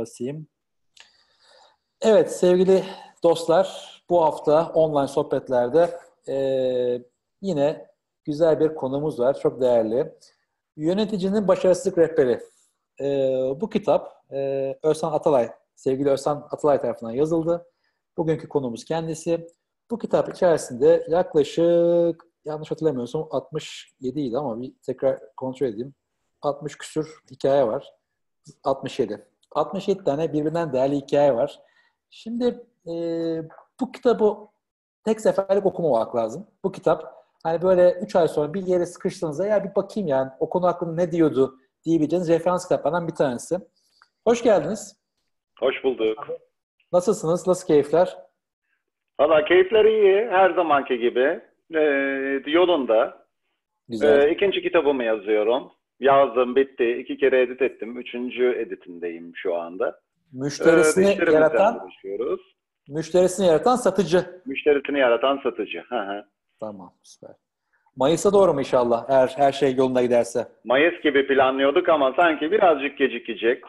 basayım. Evet sevgili dostlar, bu hafta online sohbetlerde yine güzel bir konumuz var. Çok değerli. Yöneticinin Başarısızlık Rehberi. Bu kitap Özhan Atalay, sevgili Özhan Atalay tarafından yazıldı. Bugünkü konumuz kendisi. Bu kitap içerisinde yaklaşık, yanlış hatırlamıyorsam 67 idi ama bir tekrar kontrol edeyim. 60 küsur hikaye var. 67. 67 tane birbirinden değerli hikaye var. Şimdi bu kitabı tek seferlik okumamak lazım. Bu kitap hani böyle 3 ay sonra bir yere sıkıştığınızda ya bir bakayım yani o konu hakkında ne diyordu diyebileceğiniz referans kitaplardan bir tanesi. Hoş geldiniz. Hoş bulduk. Nasılsınız? Nasıl keyifler? Valla keyifler iyi. Her zamanki gibi. Yolunda. Güzel. İkinci kitabımı yazıyorum. Yazdım, bitti. 2 kere edit ettim. 3. editindeyim şu anda. Müşterisini yaratan uğraşıyoruz. Müşterisini yaratan satıcı. Müşterisini yaratan satıcı. Hı. Tamam, süper. Mayıs'a doğru mu inşallah? Eğer her şey yolunda giderse. Mayıs gibi planlıyorduk ama sanki birazcık gecikecek.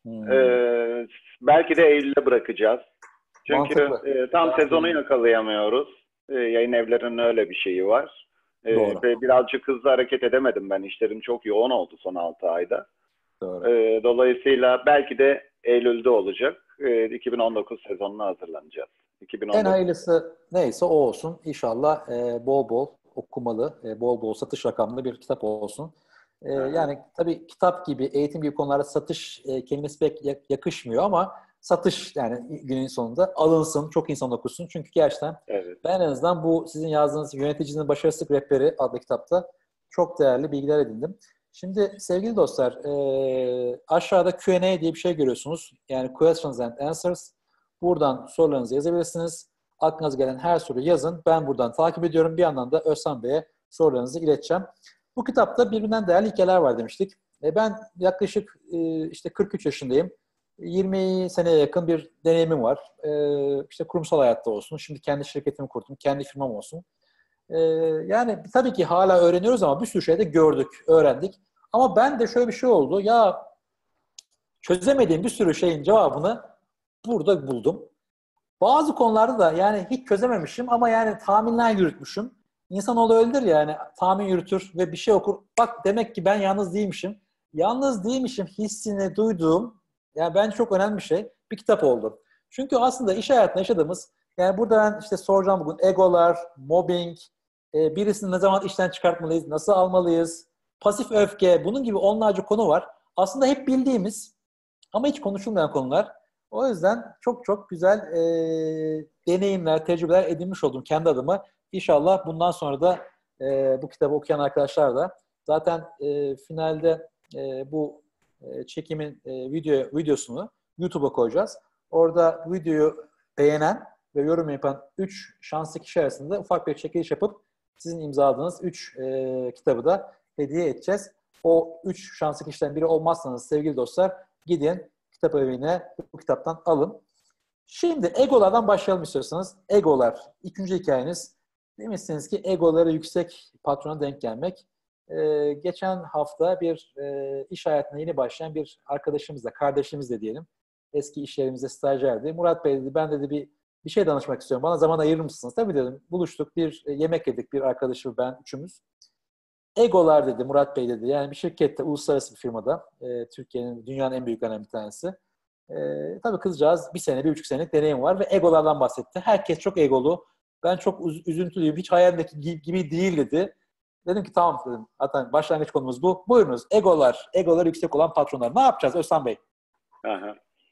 Belki de Eylül'e bırakacağız. Çünkü tam sezonu yakalayamıyoruz. Yayın evlerinin öyle bir şeyi var. Ve birazcık hızlı hareket edemedim ben. İşlerim çok yoğun oldu son 6 ayda. Doğru. Dolayısıyla belki de Eylül'de olacak. 2019 sezonuna hazırlanacağız. 2019. En hayırlısı neyse o olsun. İnşallah bol bol okumalı, bol bol satış rakamlı bir kitap olsun. Yani tabii kitap gibi, eğitim gibi konularda satış kelimesi pek yakışmıyor ama satış yani günün sonunda alınsın, çok insan okusun. Çünkü gerçekten ben en azından bu sizin yazdığınız Yöneticinin Başarısızlık Rehberi adlı kitapta çok değerli bilgiler edindim. Şimdi sevgili dostlar, aşağıda Q&A diye bir şey görüyorsunuz. Yani Questions and Answers. Buradan sorularınızı yazabilirsiniz. Aklınıza gelen her soruyu yazın. Ben buradan takip ediyorum. Bir yandan da Özhan Bey'e sorularınızı ileteceğim. Bu kitapta birbirinden değerli hikayeler var demiştik. Ben yaklaşık işte 43 yaşındayım. 20 seneye yakın bir deneyimim var. İşte kurumsal hayatta olsun. Şimdi kendi şirketimi kurdum. Kendi firmam olsun. Yani tabii ki hala öğreniyoruz ama bir sürü şey de gördük, öğrendik. Ama ben de şöyle bir şey oldu. Ya çözemediğim bir sürü şeyin cevabını burada buldum. Bazı konularda da yani hiç çözememişim ama yani tahminler yürütmüşüm. İnsanoğlu öyledir yani tahmin yürütür ve bir şey okur. Bak demek ki ben yalnız değilmişim. Yalnız değilmişim hissini duyduğum yani bence çok önemli bir şey. Bir kitap oldu. Çünkü aslında iş hayatında yaşadığımız yani burada ben işte soracağım bugün egolar, mobbing, birisini ne zaman işten çıkartmalıyız, nasıl almalıyız, pasif öfke bunun gibi onlarca konu var. Aslında hep bildiğimiz ama hiç konuşulmayan konular. O yüzden çok çok güzel deneyimler, tecrübeler edinmiş oldum kendi adıma. İnşallah bundan sonra da bu kitabı okuyan arkadaşlar da zaten finalde bu çekimin videosunu YouTube'a koyacağız. Orada videoyu beğenen ve yorum yapan 3 şanslı kişi arasında ufak bir çekiliş yapıp sizin imzaladığınız 3 kitabı da hediye edeceğiz. O 3 şanslı kişiden biri olmazsanız sevgili dostlar gidin kitap evine bu kitaptan alın. Şimdi egolardan başlayalım istiyorsanız. Egolar. İkinci hikayeniz. Demişsiniz ki egoları yüksek patrona denk gelmek. Geçen hafta bir iş hayatına yeni başlayan bir arkadaşımızla, kardeşimizle diyelim. Eski iş yerimizde stajyerdi. Murat Bey dedi, ben dedi bir şey danışmak istiyorum. Bana zaman ayırır mısınız? Tabii dedim. Buluştuk. Bir yemek yedik. Bir arkadaşım ben, üçümüz. Egolar dedi Murat Bey dedi. Yani bir şirkette, uluslararası bir firmada, Türkiye'nin, dünyanın en büyüklerinden bir tanesi. Tabii kızcağız 1,5 senelik deneyim var ve egolardan bahsetti. Herkes çok egolu. Ben çok üzüntülüyüm. Hiç hayalimdeki gibi değil dedi. Dedim ki tamam dedim. Zaten başlangıç konumuz bu. Buyurunuz. Egolar yüksek olan patronlar. Ne yapacağız Özhan Bey? Aha.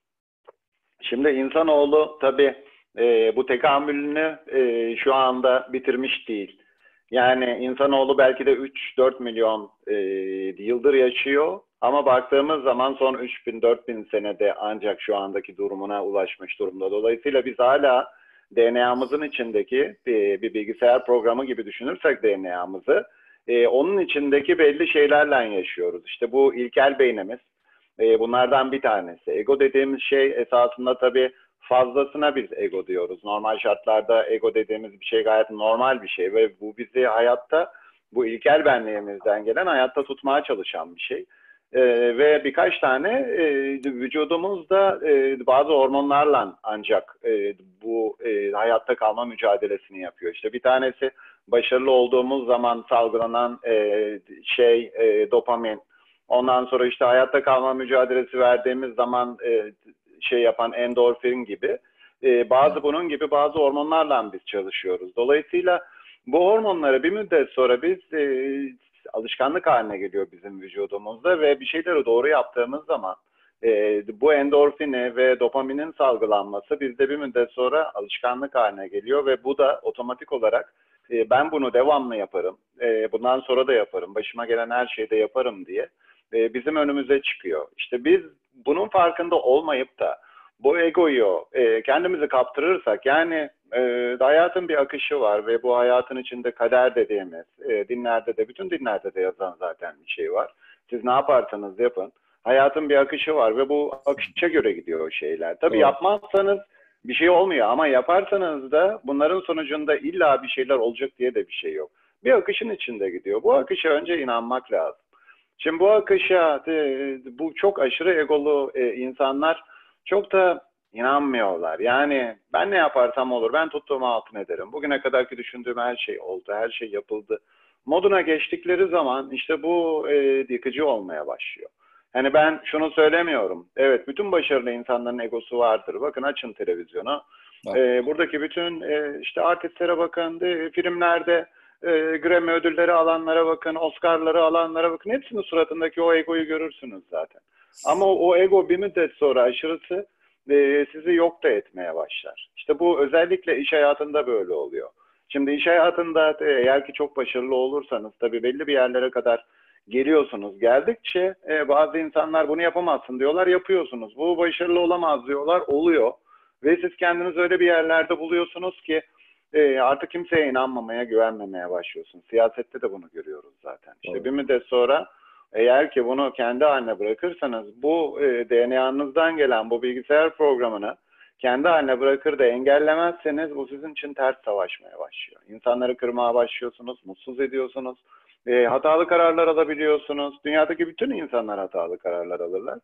Şimdi insanoğlu tabii bu tekamülünü şu anda bitirmiş değil. Yani insanoğlu belki de 3-4 milyon yıldır yaşıyor. Ama baktığımız zaman son 3000-4000 senede ancak şu andaki durumuna ulaşmış durumda. Dolayısıyla biz hala DNA'mızın içindeki bir bilgisayar programı gibi düşünürsek DNA'mızı, onun içindeki belli şeylerle yaşıyoruz. İşte bu ilkel beynimiz bunlardan bir tanesi. Ego dediğimiz şey esasında tabii fazlasına biz ego diyoruz. Normal şartlarda ego dediğimiz bir şey gayet normal bir şey ve bu bizi hayatta, bu ilkel benliğimizden gelen hayatta tutmaya çalışan bir şey. Ve birkaç tane vücudumuzda bazı hormonlarla ancak bu hayatta kalma mücadelesini yapıyor. İşte bir tanesi başarılı olduğumuz zaman salgılanan dopamin. Ondan sonra işte hayatta kalma mücadelesi verdiğimiz zaman yapan endorfin gibi bunun gibi bazı hormonlarla biz çalışıyoruz. Dolayısıyla bu hormonları bir müddet sonra biz alışkanlık haline geliyor bizim vücudumuzda ve bir şeyleri doğru yaptığımız zaman bu endorfini ve dopaminin salgılanması bizde bir müddet sonra alışkanlık haline geliyor ve bu da otomatik olarak ben bunu devamlı yaparım, bundan sonra da yaparım, başıma gelen her şeyde yaparım diye bizim önümüze çıkıyor. İşte biz bunun farkında olmayıp da bu egoyu kendimizi kaptırırsak, yani hayatın bir akışı var ve bu hayatın içinde kader dediğimiz, dinlerde de, bütün dinlerde de yazan zaten bir şey var. Siz ne yaparsanız yapın. Hayatın bir akışı var ve bu akışa göre gidiyor o şeyler. Tabii yapmazsanız bir şey olmuyor ama yaparsanız da bunların sonucunda illa bir şeyler olacak diye de bir şey yok. Bir akışın içinde gidiyor. Bu akışa önce inanmak lazım. Şimdi bu akışa bu çok aşırı egolu insanlar çok da inanmıyorlar. Yani ben ne yaparsam olur, ben tuttuğumu altın ederim. Bugüne kadarki düşündüğüm her şey oldu, her şey yapıldı. Moduna geçtikleri zaman işte bu yıkıcı olmaya başlıyor. Yani ben şunu söylemiyorum. Evet, bütün başarılı insanların egosu vardır. Bakın, açın televizyonu. Buradaki bütün işte artistlere bakın, filmlerde Grammy ödülleri alanlara bakın, Oscar'ları alanlara bakın. Hepsinin suratındaki o egoyu görürsünüz zaten. Ama o ego bir müddet sonra aşırısı sizi yok da etmeye başlar. İşte bu özellikle iş hayatında böyle oluyor. Şimdi iş hayatında eğer ki çok başarılı olursanız tabii belli bir yerlere kadar geliyorsunuz. Geldikçe bazı insanlar bunu yapamazsın diyorlar, yapıyorsunuz. Bu başarılı olamaz diyorlar, oluyor. Ve siz kendiniz öyle bir yerlerde buluyorsunuz ki artık kimseye inanmamaya, güvenmemeye başlıyorsun. Siyasette de bunu görüyoruz zaten. İşte bir müddet sonra eğer ki bunu kendi haline bırakırsanız, bu DNA'nızdan gelen bu bilgisayar programını kendi haline bırakır da engellemezseniz, bu sizin için ters savaşmaya başlıyor. İnsanları kırmaya başlıyorsunuz, mutsuz ediyorsunuz, hatalı kararlar alabiliyorsunuz. Dünyadaki bütün insanlar hatalı kararlar alırlar.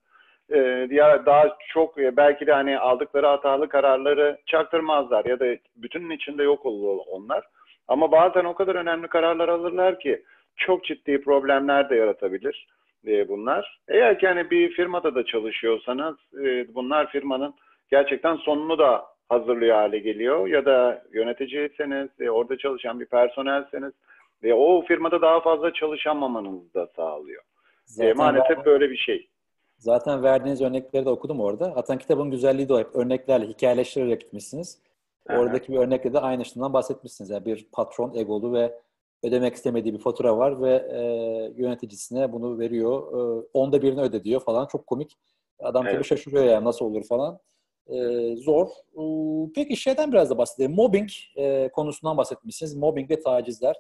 Ya daha çok belki de hani aldıkları hatalı kararları çaktırmazlar ya da bütünün içinde yok olur onlar. Ama bazen o kadar önemli kararlar alırlar ki çok ciddi problemler de yaratabilir bunlar. Eğer ki hani bir firmada da çalışıyorsanız bunlar firmanın gerçekten sonunu da hazırlıyor hale geliyor. Ya da yöneticiyseniz, orada çalışan bir personelseniz o firmada daha fazla çalışamamanızı da sağlıyor. Maalesef böyle bir şey. Zaten verdiğiniz örnekleri de okudum orada. Zaten kitabın güzelliği de o, hep örneklerle, hikayeleştirerek gitmişsiniz. Oradaki bir örnekle de aynı şeyden bahsetmişsiniz. Yani bir patron egolu ve ödemek istemediği bir fatura var ve yöneticisine bunu veriyor. Onda birini öde diyor falan. Çok komik. Adam tabii şaşırıyor yani, nasıl olur falan. Zor. Peki şeyden biraz da bahsedelim. Mobbing konusundan bahsetmişsiniz. Mobbing ve tacizler.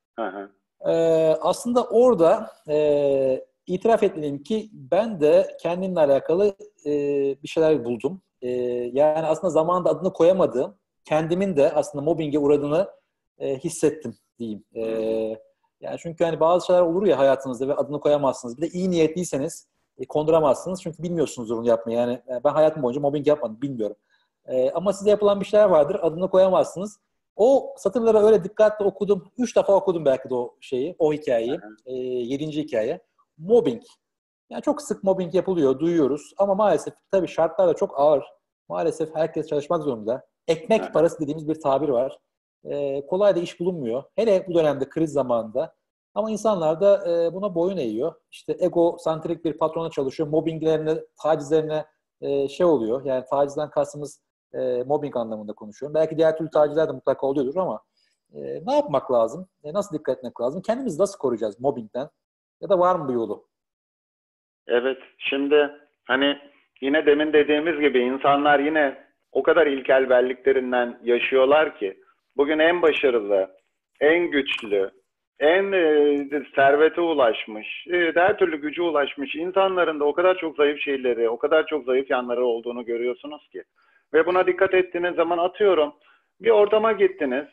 Aslında orada itiraf etmeliyim ki ben de kendimle alakalı bir şeyler buldum. Yani aslında zamanında adını koyamadığım, kendimin de aslında mobbinge uğradığını hissettim diyeyim. Yani çünkü hani bazı şeyler olur ya hayatınızda ve adını koyamazsınız. Bir de iyi niyetliyseniz konduramazsınız. Çünkü bilmiyorsunuz onu yapmayı. Yani ben hayatım boyunca mobbing yapmadım, bilmiyorum. Ama size yapılan bir şeyler vardır, adını koyamazsınız. O satırları öyle dikkatle okudum. 3 defa okudum belki de o şeyi, o hikayeyi. 7. hikaye. Mobbing. Yani çok sık mobbing yapılıyor, duyuyoruz. Ama maalesef tabii şartlar da çok ağır. Maalesef herkes çalışmak zorunda. Ekmek parası dediğimiz bir tabir var. Kolay da iş bulunmuyor. Hele bu dönemde, kriz zamanında. Ama insanlar da buna boyun eğiyor. İşte egosantrik bir patrona çalışıyor. Mobbinglerine, tacizlerine oluyor. Yani tacizden kastımız mobbing anlamında konuşuyorum. Belki diğer türlü tacizler de mutlaka oluyordur ama ne yapmak lazım? Nasıl dikkat etmek lazım? Kendimizi nasıl koruyacağız mobbingden? Ya da var mı bir yolu? Evet, şimdi hani yine demin dediğimiz gibi insanlar yine o kadar ilkel belliklerinden yaşıyorlar ki bugün en başarılı, en güçlü, en servete ulaşmış, her türlü gücü ulaşmış insanların da o kadar çok zayıf şeyleri, o kadar çok zayıf yanları olduğunu görüyorsunuz ki. Ve buna dikkat ettiğiniz zaman, atıyorum, bir ortama gittiniz,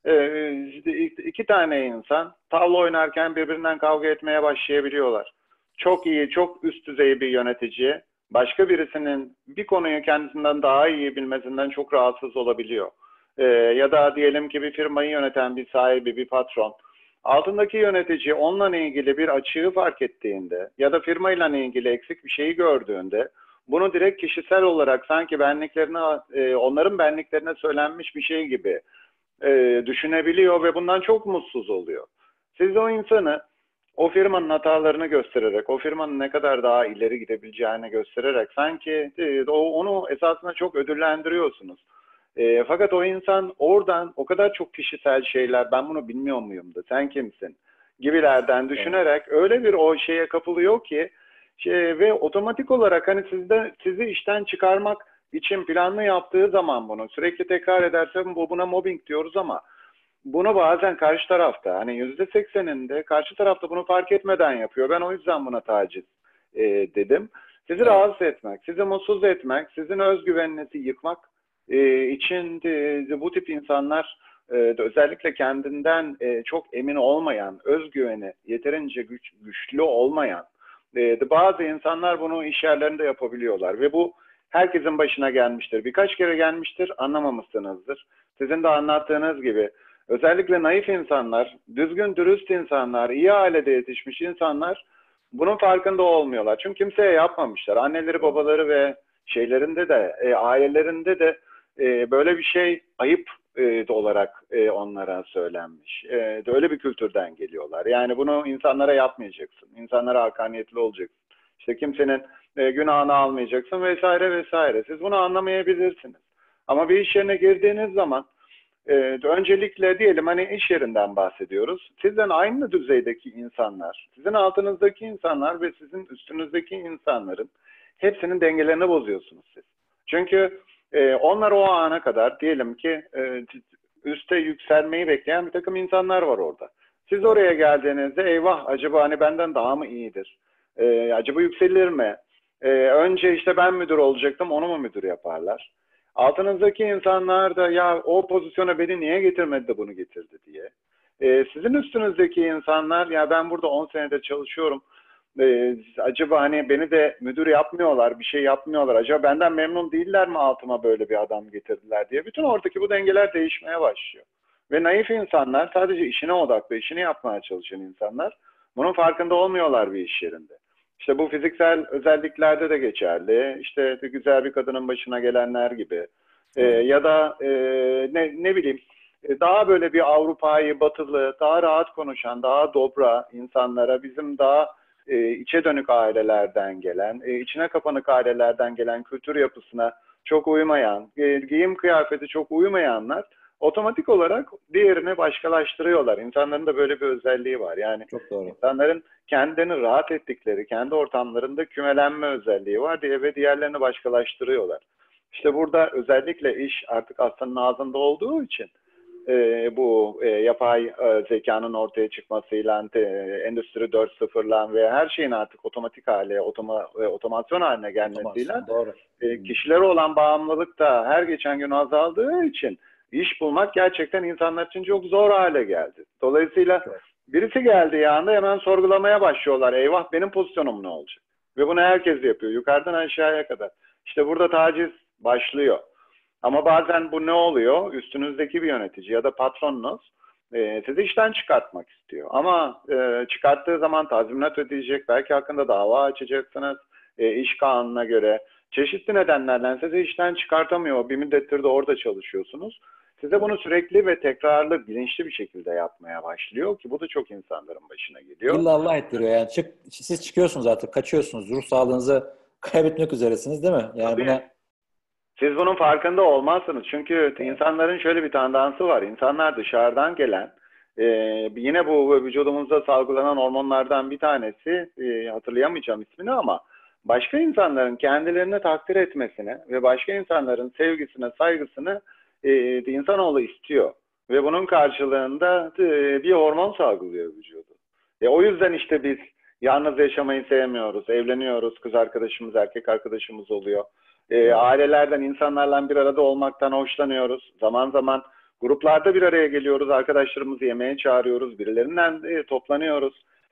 işte iki tane insan tavla oynarken birbirinden kavga etmeye başlayabiliyorlar. çok iyi, çok üst düzey bir yönetici başka birisinin bir konuyu kendisinden daha iyi bilmesinden çok rahatsız olabiliyor. Ya da diyelim ki bir firmayı yöneten bir sahibi, bir patron, altındaki yönetici onunla ilgili bir açığı fark ettiğinde ya da firmayla ilgili eksik bir şeyi gördüğünde bunu direkt kişisel olarak sanki onların benliklerine söylenmiş bir şey gibi düşünebiliyor ve bundan çok mutsuz oluyor. Siz o insanı o firmanın hatalarını göstererek, o firmanın ne kadar daha ileri gidebileceğini göstererek sanki onu esasında çok ödüllendiriyorsunuz. Fakat o insan oradan o kadar çok kişisel şeyler, ben bunu bilmiyor muyum da, sen kimsin gibilerden düşünerek öyle bir o şeye kapılıyor ki ve otomatik olarak hani sizi işten çıkarmak için planlı yaptığı zaman bunu sürekli tekrar ederse buna mobbing diyoruz ama bunu bazen karşı tarafta hani %80'inde karşı tarafta bunu fark etmeden yapıyor. Ben o yüzden buna taciz dedim. Sizi rahatsız etmek, sizi mutsuz etmek, sizin özgüveninizi yıkmak için bu tip insanlar özellikle kendinden çok emin olmayan, özgüveni yeterince güçlü olmayan bazı insanlar bunu iş yerlerinde yapabiliyorlar ve bu herkesin başına gelmiştir. Birkaç kere gelmiştir, anlamamışsınızdır. Sizin de anlattığınız gibi özellikle naif insanlar, düzgün dürüst insanlar, iyi ailede yetişmiş insanlar bunun farkında olmuyorlar. Çünkü kimseye yapmamışlar. Anneleri, babaları ve şeylerinde de, ailelerinde de böyle bir şey ayıp olarak onlara söylenmiş. Öyle bir kültürden geliyorlar. Yani bunu insanlara yapmayacaksın. İnsanlara hakaniyetli olacaksın. İşte kimsenin günahını almayacaksın vesaire vesaire. Siz bunu anlamayabilirsiniz. Ama bir iş yerine girdiğiniz zaman öncelikle diyelim hani iş yerinden bahsediyoruz. Sizden aynı düzeydeki insanlar, sizin altınızdaki insanlar ve sizin üstünüzdeki insanların hepsinin dengelerini bozuyorsunuz siz. Çünkü onlar o ana kadar diyelim ki üste yükselmeyi bekleyen bir takım insanlar var orada. Siz oraya geldiğinizde eyvah acaba hani benden daha mı iyidir? Acaba yükselir mi? Önce işte ben müdür olacaktım, onu mu müdür yaparlar? Altınızdaki insanlar da ya o pozisyona beni niye getirmedi de bunu getirdi diye. Sizin üstünüzdeki insanlar ya ben burada 10 senedir çalışıyorum. Acaba hani beni de müdür yapmıyorlar, bir şey yapmıyorlar. Acaba benden memnun değiller mi altıma böyle bir adam getirdiler diye. Bütün oradaki bu dengeler değişmeye başlıyor. Ve naif insanlar sadece işine odaklı, işini yapmaya çalışan insanlar bunun farkında olmuyorlar bir iş yerinde. İşte bu fiziksel özelliklerde de geçerli. İşte güzel bir kadının başına gelenler gibi. Ya da ne bileyim daha böyle bir Avrupa'yı, batılı, daha rahat konuşan, daha dobra insanlara bizim daha içe dönük ailelerden gelen, içine kapanık ailelerden gelen kültür yapısına çok uymayan, giyim kıyafeti çok uymayanlar otomatik olarak diğerini başkalaştırıyorlar. İnsanların da böyle bir özelliği var. Yani çok doğru. İnsanların kendini rahat ettikleri, kendi ortamlarında kümelenme özelliği var diye ve diğerlerini başkalaştırıyorlar. İşte burada özellikle iş artık aslanın ağzında olduğu için bu yapay zekanın ortaya çıkmasıyla, Endüstri 4.0'la ve her şeyin artık otomatik hale, otomasyon haline gelmesiyle doğru. Kişilere olan bağımlılık da her geçen gün azaldığı için iş bulmak gerçekten insanlar için çok zor hale geldi. Dolayısıyla birisi geldiği anda hemen sorgulamaya başlıyorlar. Eyvah benim pozisyonum ne olacak? Ve bunu herkes yapıyor. Yukarıdan aşağıya kadar. İşte burada taciz başlıyor. Ama bazen bu ne oluyor? Üstünüzdeki bir yönetici ya da patronunuz sizi işten çıkartmak istiyor. Ama çıkarttığı zaman tazminat ödeyecek. Belki hakkında dava açacaksınız. İş kanununa göre. Çeşitli nedenlerden sizi işten çıkartamıyor. Bir müddettir de orada çalışıyorsunuz. Size bunu sürekli ve tekrarlı, bilinçli bir şekilde yapmaya başlıyor ki bu da çok insanların başına geliyor. İllallah ettiriyor yani. Siz çıkıyorsunuz artık, kaçıyorsunuz. Ruh sağlığınızı kaybetmek üzeresiniz değil mi? Yani tabii. buna... Siz bunun farkında olmazsınız. Çünkü insanların şöyle bir tendansı var. İnsanlar dışarıdan gelen, yine bu vücudumuzda salgılanan hormonlardan bir tanesi, hatırlayamayacağım ismini ama başka insanların kendilerini takdir etmesine ve başka insanların sevgisine, saygısını insanoğlu istiyor. Ve bunun karşılığında bir hormon salgılıyor vücudu. O yüzden işte biz yalnız yaşamayı sevmiyoruz. Evleniyoruz, kız arkadaşımız, erkek arkadaşımız oluyor. Ailelerden, insanlarla bir arada olmaktan hoşlanıyoruz. Zaman zaman gruplarda bir araya geliyoruz. Arkadaşlarımızı yemeğe çağırıyoruz. Birilerinden toplanıyoruz.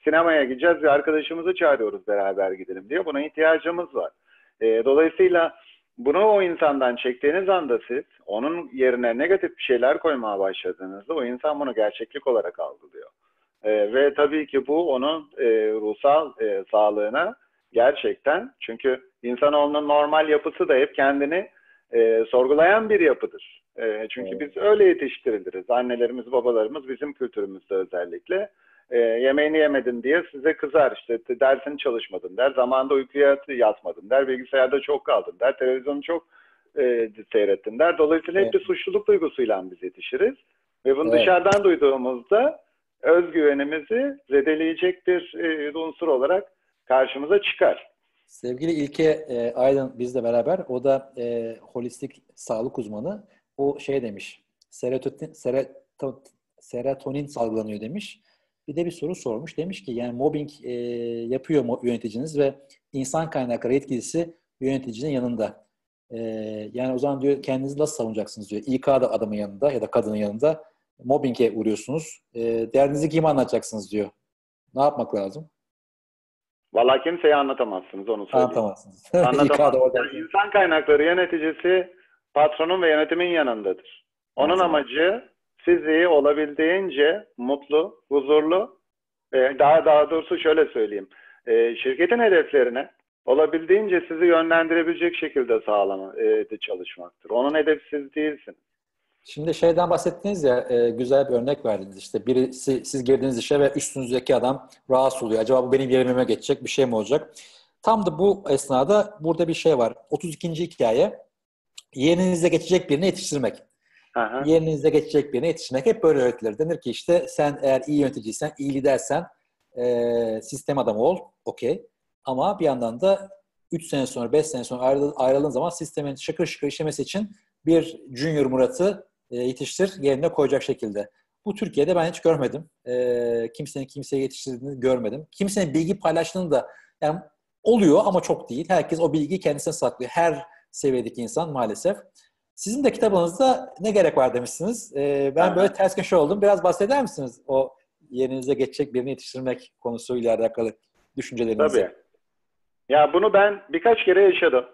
sinemaya gideceğiz ve arkadaşımızı çağırıyoruz beraber gidelim diye. Buna ihtiyacımız var. Dolayısıyla bunu o insandan çektiğiniz anda siz onun yerine negatif bir şeyler koymaya başladığınızda o insan bunu gerçeklik olarak algılıyor. Ve tabii ki bu onun ruhsal sağlığına gerçekten, çünkü insanoğlunun normal yapısı da hep kendini sorgulayan bir yapıdır. Çünkü biz öyle yetiştiriliriz. Annelerimiz, babalarımız bizim kültürümüzde özellikle. Yemeğini yemedin diye size kızar. İşte dersini çalışmadın der. Zamanında uykuya yatmadın der. Bilgisayarda çok kaldın der. Televizyonu çok seyrettin der. Dolayısıyla hep bir suçluluk duygusuyla biz yetişiriz. Ve bunu dışarıdan duyduğumuzda özgüvenimizi zedeleyecek bir unsur olarak karşımıza çıkar. Sevgili İlke Aydın bizle beraber. O da holistik sağlık uzmanı. O şey demiş. Serotonin salgılanıyor demiş. Bir de bir soru sormuş. Demiş ki yani mobbing yapıyor yöneticiniz ve insan kaynakları yetkilisi yöneticinin yanında. Yani o zaman diyor kendinizi nasıl savunacaksınız diyor. İK da adamın yanında ya da kadının yanında mobbinge uğruyorsunuz. Derdinizi kime anlatacaksınız diyor. Ne yapmak lazım? Vallahi kimseye anlatamazsınız, onu söyleyeyim. Anlatamazsınız. Anlatamazsınız. Yani insan kaynakları yöneticisi patronun ve yönetimin yanındadır. Onun amacı sizi olabildiğince mutlu, huzurlu, daha doğrusu şöyle söyleyeyim. Şirketin hedeflerine olabildiğince sizi yönlendirebilecek şekilde çalışmaktır. Onun hedefi siz değilsiniz. Şimdi şeyden bahsettiniz ya, güzel bir örnek verdiniz. İşte birisi, siz girdiğiniz işe ve üstünüzdeki adam rahatsız oluyor. Acaba bu benim yerime geçecek bir şey mi olacak? Tam da bu esnada burada bir şey var. 32. hikaye. Yerinize geçecek birini yetiştirmek. Aha. Yerinize geçecek birini yetiştirmek. Hep böyle öğretilir. Denir ki işte sen eğer iyi yöneticiysen, iyi lidersen sistem adamı ol. Okey. Ama bir yandan da 3 sene sonra, 5 sene sonra ayrıldığın zaman sistemin şıkır şıkır işlemesi için bir Junior Murat'ı yetiştir, yerine koyacak şekilde. Bu Türkiye'de ben hiç görmedim. Kimsenin kimseye yetiştirdiğini görmedim. Kimsenin bilgi paylaştığını da yani oluyor ama çok değil. Herkes o bilgiyi kendisine saklıyor. Her seviyedeki insan maalesef. Sizin de kitabınızda ne gerek var demişsiniz. Ben böyle ters köşe oldum. Biraz bahseder misiniz o yerinize geçecek birini yetiştirmek konusuyla alakalı düşüncelerinizi? Tabii. Ya bunu ben birkaç kere yaşadım.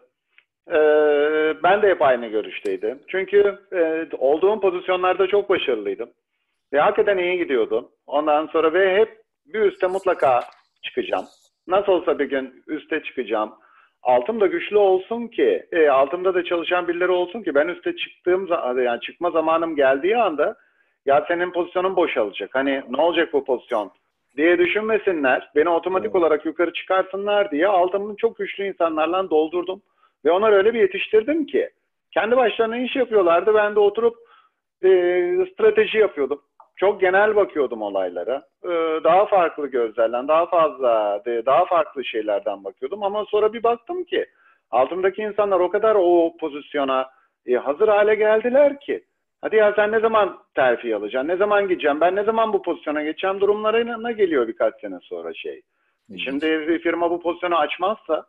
Ben de hep aynı görüşteydim. Çünkü olduğum pozisyonlarda çok başarılıydım. Ve hakikaten iyi gidiyordum. Ondan sonra ve hep bir üste mutlaka çıkacağım. Nasıl olsa bir gün üste çıkacağım. Altım da güçlü olsun ki, altımda da çalışan birileri olsun ki ben üste çıktığım zaman, yani çıkma zamanım geldiği anda ya senin pozisyonun boşalacak. Hani ne olacak bu pozisyon diye düşünmesinler. Beni otomatik olarak yukarı çıkarsınlar diye altımı çok güçlü insanlarla doldurdum. Ve onları öyle bir yetiştirdim ki kendi başlarına iş yapıyorlardı. Ben de oturup strateji yapıyordum. Çok genel bakıyordum olaylara. Daha farklı gözlerden, daha fazla, daha farklı şeylerden bakıyordum. Ama sonra bir baktım ki altımdaki insanlar o kadar o pozisyona hazır hale geldiler ki hadi ya sen ne zaman terfi alacaksın, ne zaman gideceğim, ben ne zaman bu pozisyona geçeceğim durumlarına geliyor birkaç sene sonra şey. Şimdi bir firma bu pozisyonu açmazsa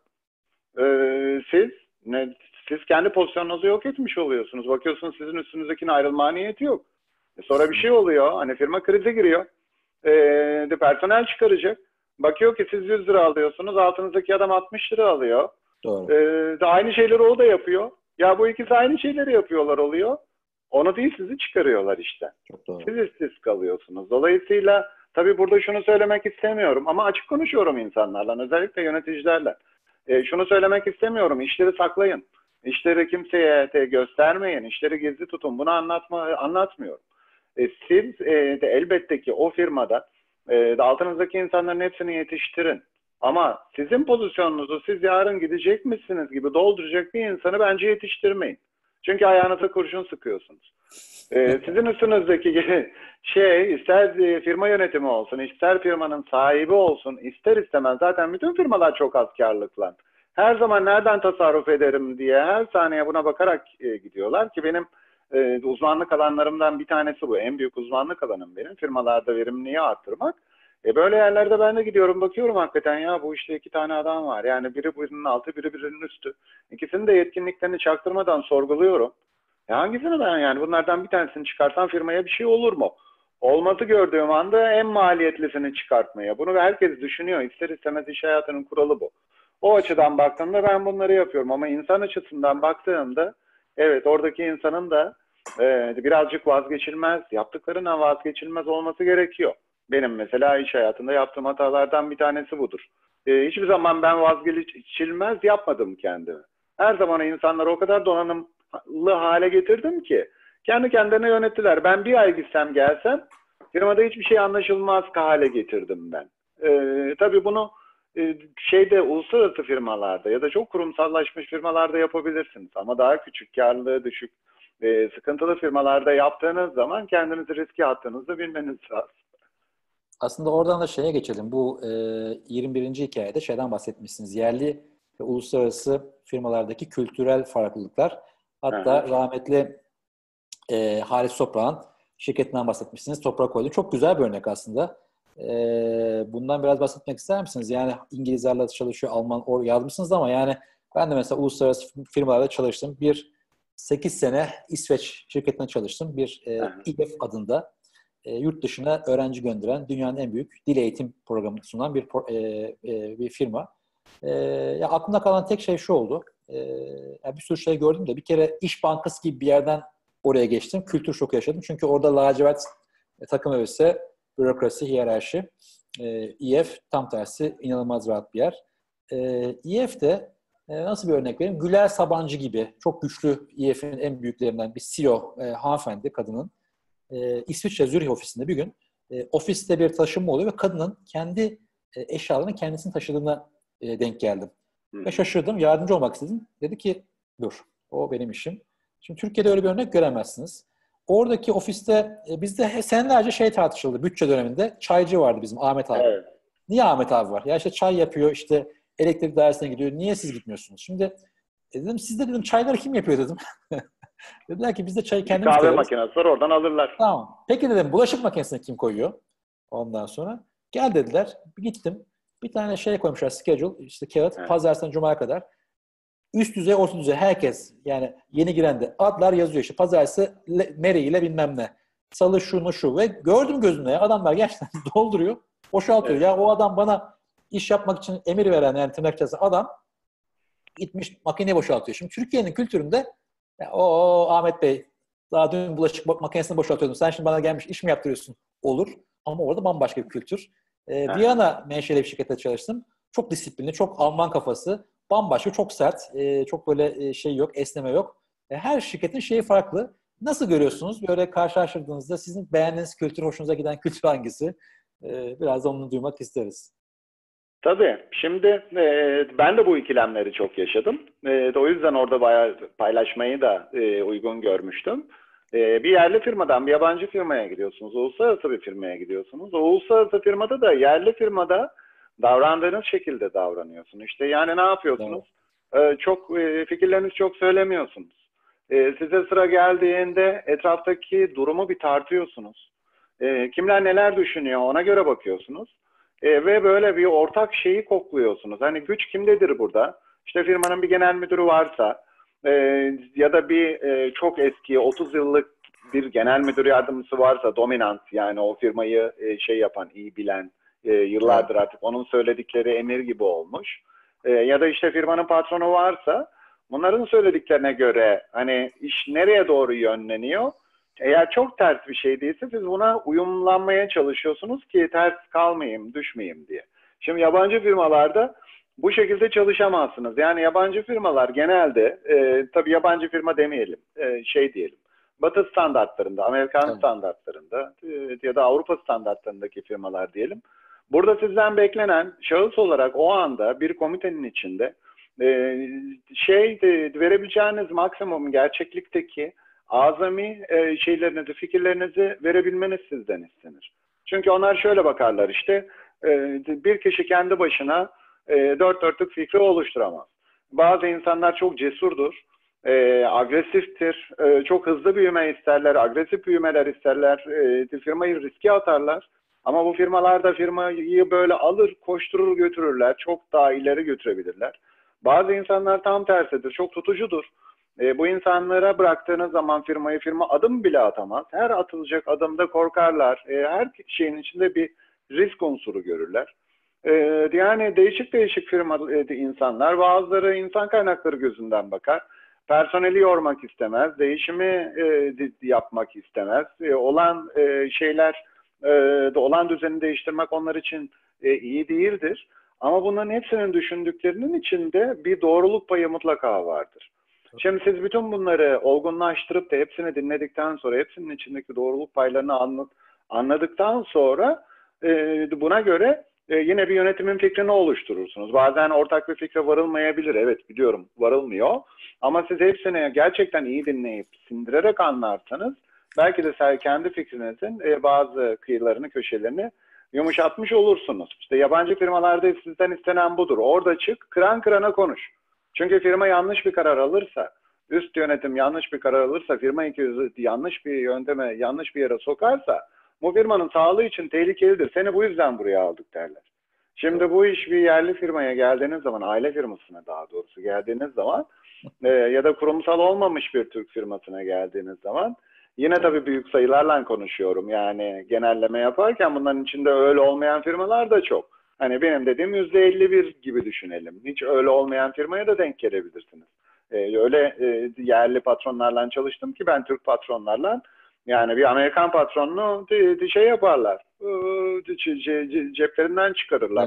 siz kendi pozisyonunuzu yok etmiş oluyorsunuz. Bakıyorsunuz sizin üstünüzdekine ayrılma niyeti yok. Sonra bir şey oluyor. Hani firma krize giriyor. De personel çıkaracak. Bakıyor ki siz 100 lira alıyorsunuz. Altınızdaki adam 60 lira alıyor. Doğru. De aynı şeyleri o da yapıyor. Ya bu ikisi aynı şeyleri yapıyorlar oluyor. Onu değil sizi çıkarıyorlar işte. Çok doğru. Siz işsiz kalıyorsunuz. Dolayısıyla tabii burada şunu söylemek istemiyorum. Ama açık konuşuyorum insanlarla. Özellikle yöneticilerle. Şunu söylemek istemiyorum. İşleri saklayın. İşleri kimseye göstermeyin. İşleri gizli tutun. Bunu anlatmıyorum. Siz de elbette ki o firmada altınızdaki insanların hepsini yetiştirin. Ama sizin pozisyonunuzu siz yarın gidecek misiniz gibi dolduracak bir insanı bence yetiştirmeyin. Çünkü ayağınıza kurşun sıkıyorsunuz. Sizin üstünüzdeki şey ister firma yönetimi olsun, ister firmanın sahibi olsun, ister istemez zaten bütün firmalar çok az karlılıkla. Her zaman nereden tasarruf ederim diye her saniye buna bakarak gidiyorlar ki benim uzmanlık alanlarımdan bir tanesi bu. En büyük uzmanlık alanım benim. Firmalarda verimliliği arttırmak. Böyle yerlerde ben de gidiyorum bakıyorum hakikaten ya bu işte 2 tane adam var. Yani biri birinin altı, biri birinin üstü. İkisinin de yetkinliklerini çaktırmadan sorguluyorum. Hangisini ben yani bunlardan bir tanesini çıkarsam firmaya bir şey olur mu? olması gördüğüm anda en maliyetlisini çıkartmaya. Bunu herkes düşünüyor. İster istemez iş hayatının kuralı bu. O açıdan baktığımda ben bunları yapıyorum. Ama insan açısından baktığımda evet oradaki insanın da birazcık vazgeçilmez, yaptıklarından vazgeçilmez olması gerekiyor. Benim mesela iş hayatında yaptığım hatalardan bir tanesi budur. Hiçbir zaman ben vazgeçilmez yapmadım kendimi. Her zaman insanları o kadar donanımlı hale getirdim ki kendi kendine yönettiler. Ben bir ay gitsem gelsem firmada hiçbir şey anlaşılmaz hale getirdim ben. Tabii bunu uluslararası firmalarda ya da çok kurumsallaşmış firmalarda yapabilirsiniz. Ama daha küçük, karlılığı düşük, sıkıntılı firmalarda yaptığınız zaman kendinizi riske attığınızı bilmeniz lazım. Aslında oradan da şeye geçelim. Bu 21. hikayede şeyden bahsetmişsiniz. Yerli ve uluslararası firmalardaki kültürel farklılıklar. Hatta rahmetli Halis Toprak'ın şirketinden bahsetmişsiniz. Toprak Holding. Çok güzel bir örnek aslında. Bundan biraz bahsetmek ister misiniz? Yani İngilizlerle çalışıyor, Alman yazmışsınız ama yani ben de mesela uluslararası firmalarda çalıştım. 8 sene İsveç şirketine çalıştım. Bir İEF adında yurt dışına öğrenci gönderen dünyanın en büyük dil eğitim programını sunan bir firma. Ya aklımda kalan tek şey şu oldu. Bir sürü şey gördüm de bir kere İş Bankası gibi bir yerden oraya geçtim. Kültür şoku yaşadım. Çünkü orada lacivert takım elbise, bürokrasi, hiyerarşi. İEF tam tersi inanılmaz rahat bir yer. İEF'de nasıl bir örnek vereyim? Güler Sabancı gibi çok güçlü İEF'in en büyüklerinden bir CEO hanımefendi, kadının İsviçre Zürih ofisinde bir gün ofiste bir taşınma oluyor ve kadının kendi eşyalarını kendisini taşıdığına denk geldim. Ve şaşırdım. Yardımcı olmak istedim. Dedi ki dur o benim işim. Şimdi Türkiye'de öyle bir örnek göremezsiniz. Oradaki ofiste bizde senelerce şey tartışıldı. Bütçe döneminde çaycı vardı bizim Ahmet abi. Evet. Niye Ahmet abi var? Ya işte çay yapıyor, işte elektrik dairesine gidiyor. Niye siz gitmiyorsunuz? Şimdi dedim sizde dedim çayları kim yapıyor dedim. Dediler ki biz de çayı kendimiz Kahve koyarız. makinesi var oradan alırlar. Tamam. Peki dedim bulaşık makinesine kim koyuyor? Ondan sonra gel dediler. Gittim. Bir tane şey koymuşlar schedule, işte kağıt, Evet. pazartesinden cumaya kadar. Üst düzey, orta düzey herkes yani yeni giren de adlar yazıyor işte. Pazartesi Mary ile bilmem ne. Salı şunu şu ve gördüm gözümle ya adamlar gerçekten dolduruyor. Boşaltıyor. Evet. Ya o adam bana iş yapmak için emir veren yani tırnak içerisinde adam gitmiş makineyi boşaltıyor. Şimdi Türkiye'nin kültüründe ya, o Ahmet Bey daha dün bulaşık makinesini boşaltıyordum. Sen şimdi bana gelmiş iş mi yaptırıyorsun? Olur. Ama orada bambaşka bir kültür. Viyana menşeli bir şirkette çalıştım. Çok disiplinli, çok Alman kafası. Bambaşka, çok sert. Çok böyle şey yok, esneme yok. Her şirketin şeyi farklı. Nasıl görüyorsunuz? Böyle karşılaştırdığınızda sizin beğendiğiniz kültür, hoşunuza giden kültür hangisi? Biraz da onu duymak isteriz. Tabii. Şimdi ben de bu ikilemleri çok yaşadım. O yüzden orada bayağı paylaşmayı da uygun görmüştüm. Bir yerli firmadan bir yabancı firmaya gidiyorsunuz. Uluslararası bir firmaya gidiyorsunuz. O uluslararası firmada da yerli firmada davrandığınız şekilde davranıyorsunuz. İşte yani ne yapıyorsunuz? Çok fikirlerinizi çok söylemiyorsunuz. Size sıra geldiğinde etraftaki durumu bir tartıyorsunuz. Kimler neler düşünüyor ona göre bakıyorsunuz. Ve böyle bir ortak şeyi kokluyorsunuz. Hani güç kimdedir burada? İşte firmanın bir genel müdürü varsa ya da bir çok eski 30 yıllık bir genel müdür yardımcısı varsa dominant yani o firmayı şey yapan, iyi bilen yıllardır artık onun söyledikleri emir gibi olmuş. Ya da işte firmanın patronu varsa bunların söylediklerine göre hani iş nereye doğru yönleniyor? Eğer çok ters bir şey değilse siz buna uyumlanmaya çalışıyorsunuz ki ters kalmayayım, düşmeyeyim diye. Şimdi yabancı firmalarda bu şekilde çalışamazsınız. Yani yabancı firmalar genelde, tabii yabancı firma demeyelim, şey diyelim. Batı standartlarında, Amerikan standartlarında ya da Avrupa standartlarındaki firmalar diyelim. Burada sizden beklenen şahıs olarak o anda bir komitenin içinde verebileceğiniz maksimum gerçeklikteki azami şeylerinizi, fikirlerinizi verebilmeniz sizden istenir. Çünkü onlar şöyle bakarlar işte, bir kişi kendi başına dört dörtlük fikri oluşturamaz. Bazı insanlar çok cesurdur, agresiftir, çok hızlı büyüme isterler, agresif büyümeler isterler, firmayı riske atarlar. Ama bu firmalar da firmayı böyle alır, koşturur götürürler, çok daha ileri götürebilirler. Bazı insanlar tam tersidir, çok tutucudur. Bu insanlara bıraktığınız zaman firma adım bile atamaz. Her atılacak adımda korkarlar. Her şeyin içinde bir risk unsuru görürler. Yani değişik firma insanlar, bazıları insan kaynakları gözünden bakar. Personeli yormak istemez, değişimi yapmak istemez. Olan düzeni değiştirmek onlar için iyi değildir. Ama bunların hepsinin düşündüklerinin içinde bir doğruluk payı mutlaka vardır. Şimdi siz bütün bunları olgunlaştırıp da hepsini dinledikten sonra, hepsinin içindeki doğruluk paylarını anladıktan sonra buna göre yine bir yönetimin fikrini oluşturursunuz. Bazen ortak bir fikre varılmayabilir. Evet biliyorum varılmıyor. Ama siz hepsini gerçekten iyi dinleyip sindirerek anlarsanız belki de kendi fikrinizin bazı kıyılarını, köşelerini yumuşatmış olursunuz. İşte yabancı firmalarda sizden istenen budur. Orada çık, kıran kırana konuş. Çünkü firma yanlış bir karar alırsa, üst yönetim yanlış bir karar alırsa, firma yanlış bir yönteme, yanlış bir yere sokarsa bu firmanın sağlığı için tehlikelidir. Seni bu yüzden buraya aldık derler. Şimdi bu iş bir yerli firmaya geldiğiniz zaman, aile firmasına daha doğrusu geldiğiniz zaman ya da kurumsal olmamış bir Türk firmasına geldiğiniz zaman yine tabii büyük sayılarla konuşuyorum. Yani genelleme yaparken bunların içinde öyle olmayan firmalar da çok. Hani benim dediğim %51 gibi düşünelim. Hiç öyle olmayan firmaya da denk gelebilirsiniz. Öyle yerli patronlarla çalıştım ki ben Türk patronlarla. Yani bir Amerikan patronunu şey yaparlar. Ceplerinden çıkarırlar.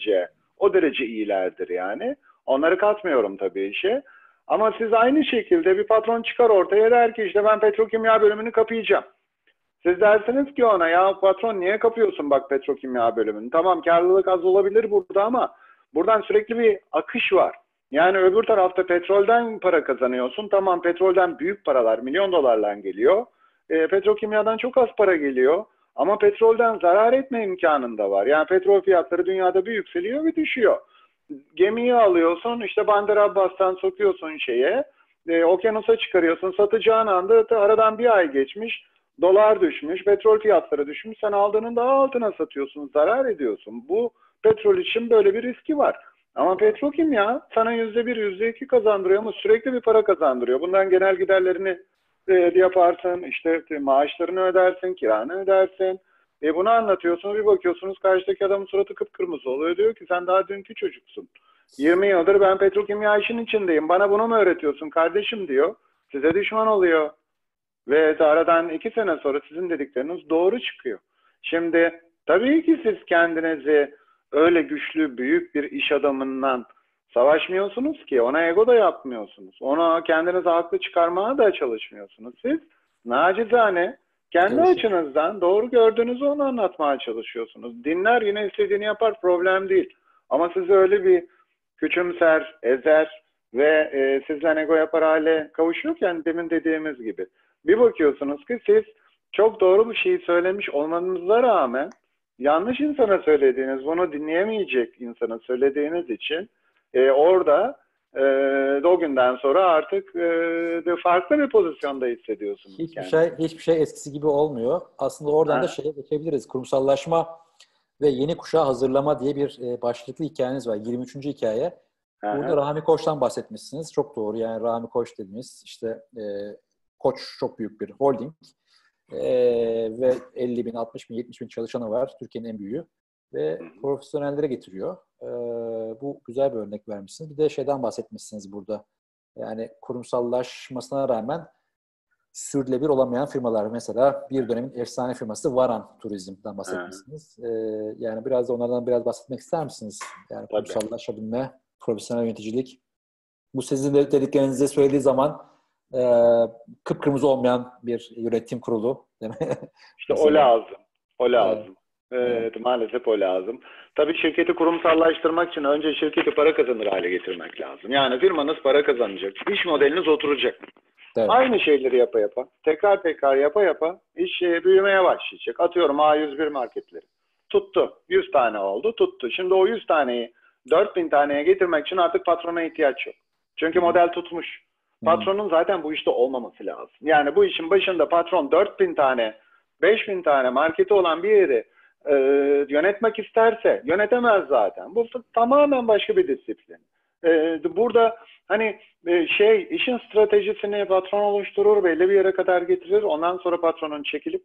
O derece iyilerdir yani. Onları katmıyorum tabii işe. Ama siz aynı şekilde bir patron çıkar ortaya der ki işte ben petrokimya bölümünü kapayacağım. Siz dersiniz ki ona ya patron niye kapıyorsun bak petrokimya bölümünü? Tamam karlılık az olabilir burada ama buradan sürekli bir akış var. Yani öbür tarafta petrolden para kazanıyorsun. Tamam petrolden büyük paralar, milyon dolarlar geliyor. Petrokimyadan çok az para geliyor. Ama petrolden zarar etme imkanın da var. Yani petrol fiyatları dünyada bir yükseliyor ve düşüyor. Gemiyi alıyorsun, işte Bandar Abbas'tan sokuyorsun okyanusa çıkarıyorsun. Satacağın anda aradan bir ay geçmiş, dolar düşmüş, petrol fiyatları düşmüş. Sen aldığının daha altına satıyorsun, zarar ediyorsun. Bu petrol için böyle bir riski var. Ama petrokimya sana %1, %2 kazandırıyor ama sürekli bir para kazandırıyor. Bundan genel giderlerini yaparsın, işte maaşlarını ödersin, kiranı ödersin. Bunu anlatıyorsunuz, bir bakıyorsunuz karşıdaki adamın suratı kıpkırmızı oluyor. Diyor ki sen daha dünkü çocuksun. 20 yıldır ben petrokimya işin içindeyim. Bana bunu mu öğretiyorsun kardeşim diyor. Size düşman oluyor. Ve aradan 2 sene sonra sizin dedikleriniz doğru çıkıyor. Şimdi tabii ki siz kendinizi öyle güçlü, büyük bir iş adamından savaşmıyorsunuz ki. Ona ego da yapmıyorsunuz. Ona kendinizi haklı çıkarmaya da çalışmıyorsunuz. Siz nacizane kendi açınızdan doğru gördüğünüzü onu anlatmaya çalışıyorsunuz. Dinler yine istediğini yapar, problem değil. Ama sizi öyle bir küçümser, ezer ve sizden ego yapar hale kavuşuyorken demin dediğimiz gibi. Bir bakıyorsunuz ki siz çok doğru bir şeyi söylemiş olmanıza rağmen yanlış insana söylediğiniz, bunu dinleyemeyecek insana söylediğiniz için orada o günden sonra artık farklı bir pozisyonda hissediyorsunuz. Hiçbir şey eskisi gibi olmuyor. Aslında oradan da şeye geçebiliriz. Kurumsallaşma ve yeni kuşağı hazırlama diye bir başlıklı hikayeniz var. 23. hikaye. Burada Rahmi Koç'tan bahsetmişsiniz. Çok doğru. Yani Rahmi Koç dediğimiz işte Koç çok büyük bir holding ve 50 bin, 60 bin, 70 bin çalışanı var. Türkiye'nin en büyüğü. Ve profesyonellere getiriyor. Bu güzel bir örnek vermişsiniz. Bir de şeyden bahsetmişsiniz burada. Yani kurumsallaşmasına rağmen sürdürülebilir olamayan firmalar. Mesela bir dönemin efsane firması Varan Turizm'den bahsetmişsiniz. Yani biraz da onlardan bahsetmek ister misiniz? Yani kurumsallaşabilme, profesyonel yöneticilik. Bu sizin de dediklerinizi söylediği zaman kıpkırmızı olmayan bir yönetim kurulu. Değil mi? İşte o lazım. O lazım. Evet, maalesef o lazım. Tabii şirketi kurumsallaştırmak için önce şirketi para kazanır hale getirmek lazım. Yani firmanız para kazanacak. İş modeliniz oturacak. Evet. Aynı şeyleri yapa yapa, tekrar yapa yapa iş büyümeye başlayacak. Atıyorum A101 marketleri. Tuttu. 100 tane oldu. Tuttu. Şimdi o 100 taneyi 4000 taneye getirmek için artık patrona ihtiyaç yok. Çünkü model tutmuş. Patronun zaten bu işte olmaması lazım. Yani bu işin başında patron 4000 tane, 5000 tane marketi olan bir yeri yönetmek isterse yönetemez zaten. Bu tamamen başka bir disiplin. Burada hani işin stratejisini patron oluşturur, belli bir yere kadar getirir. Ondan sonra patronun çekilip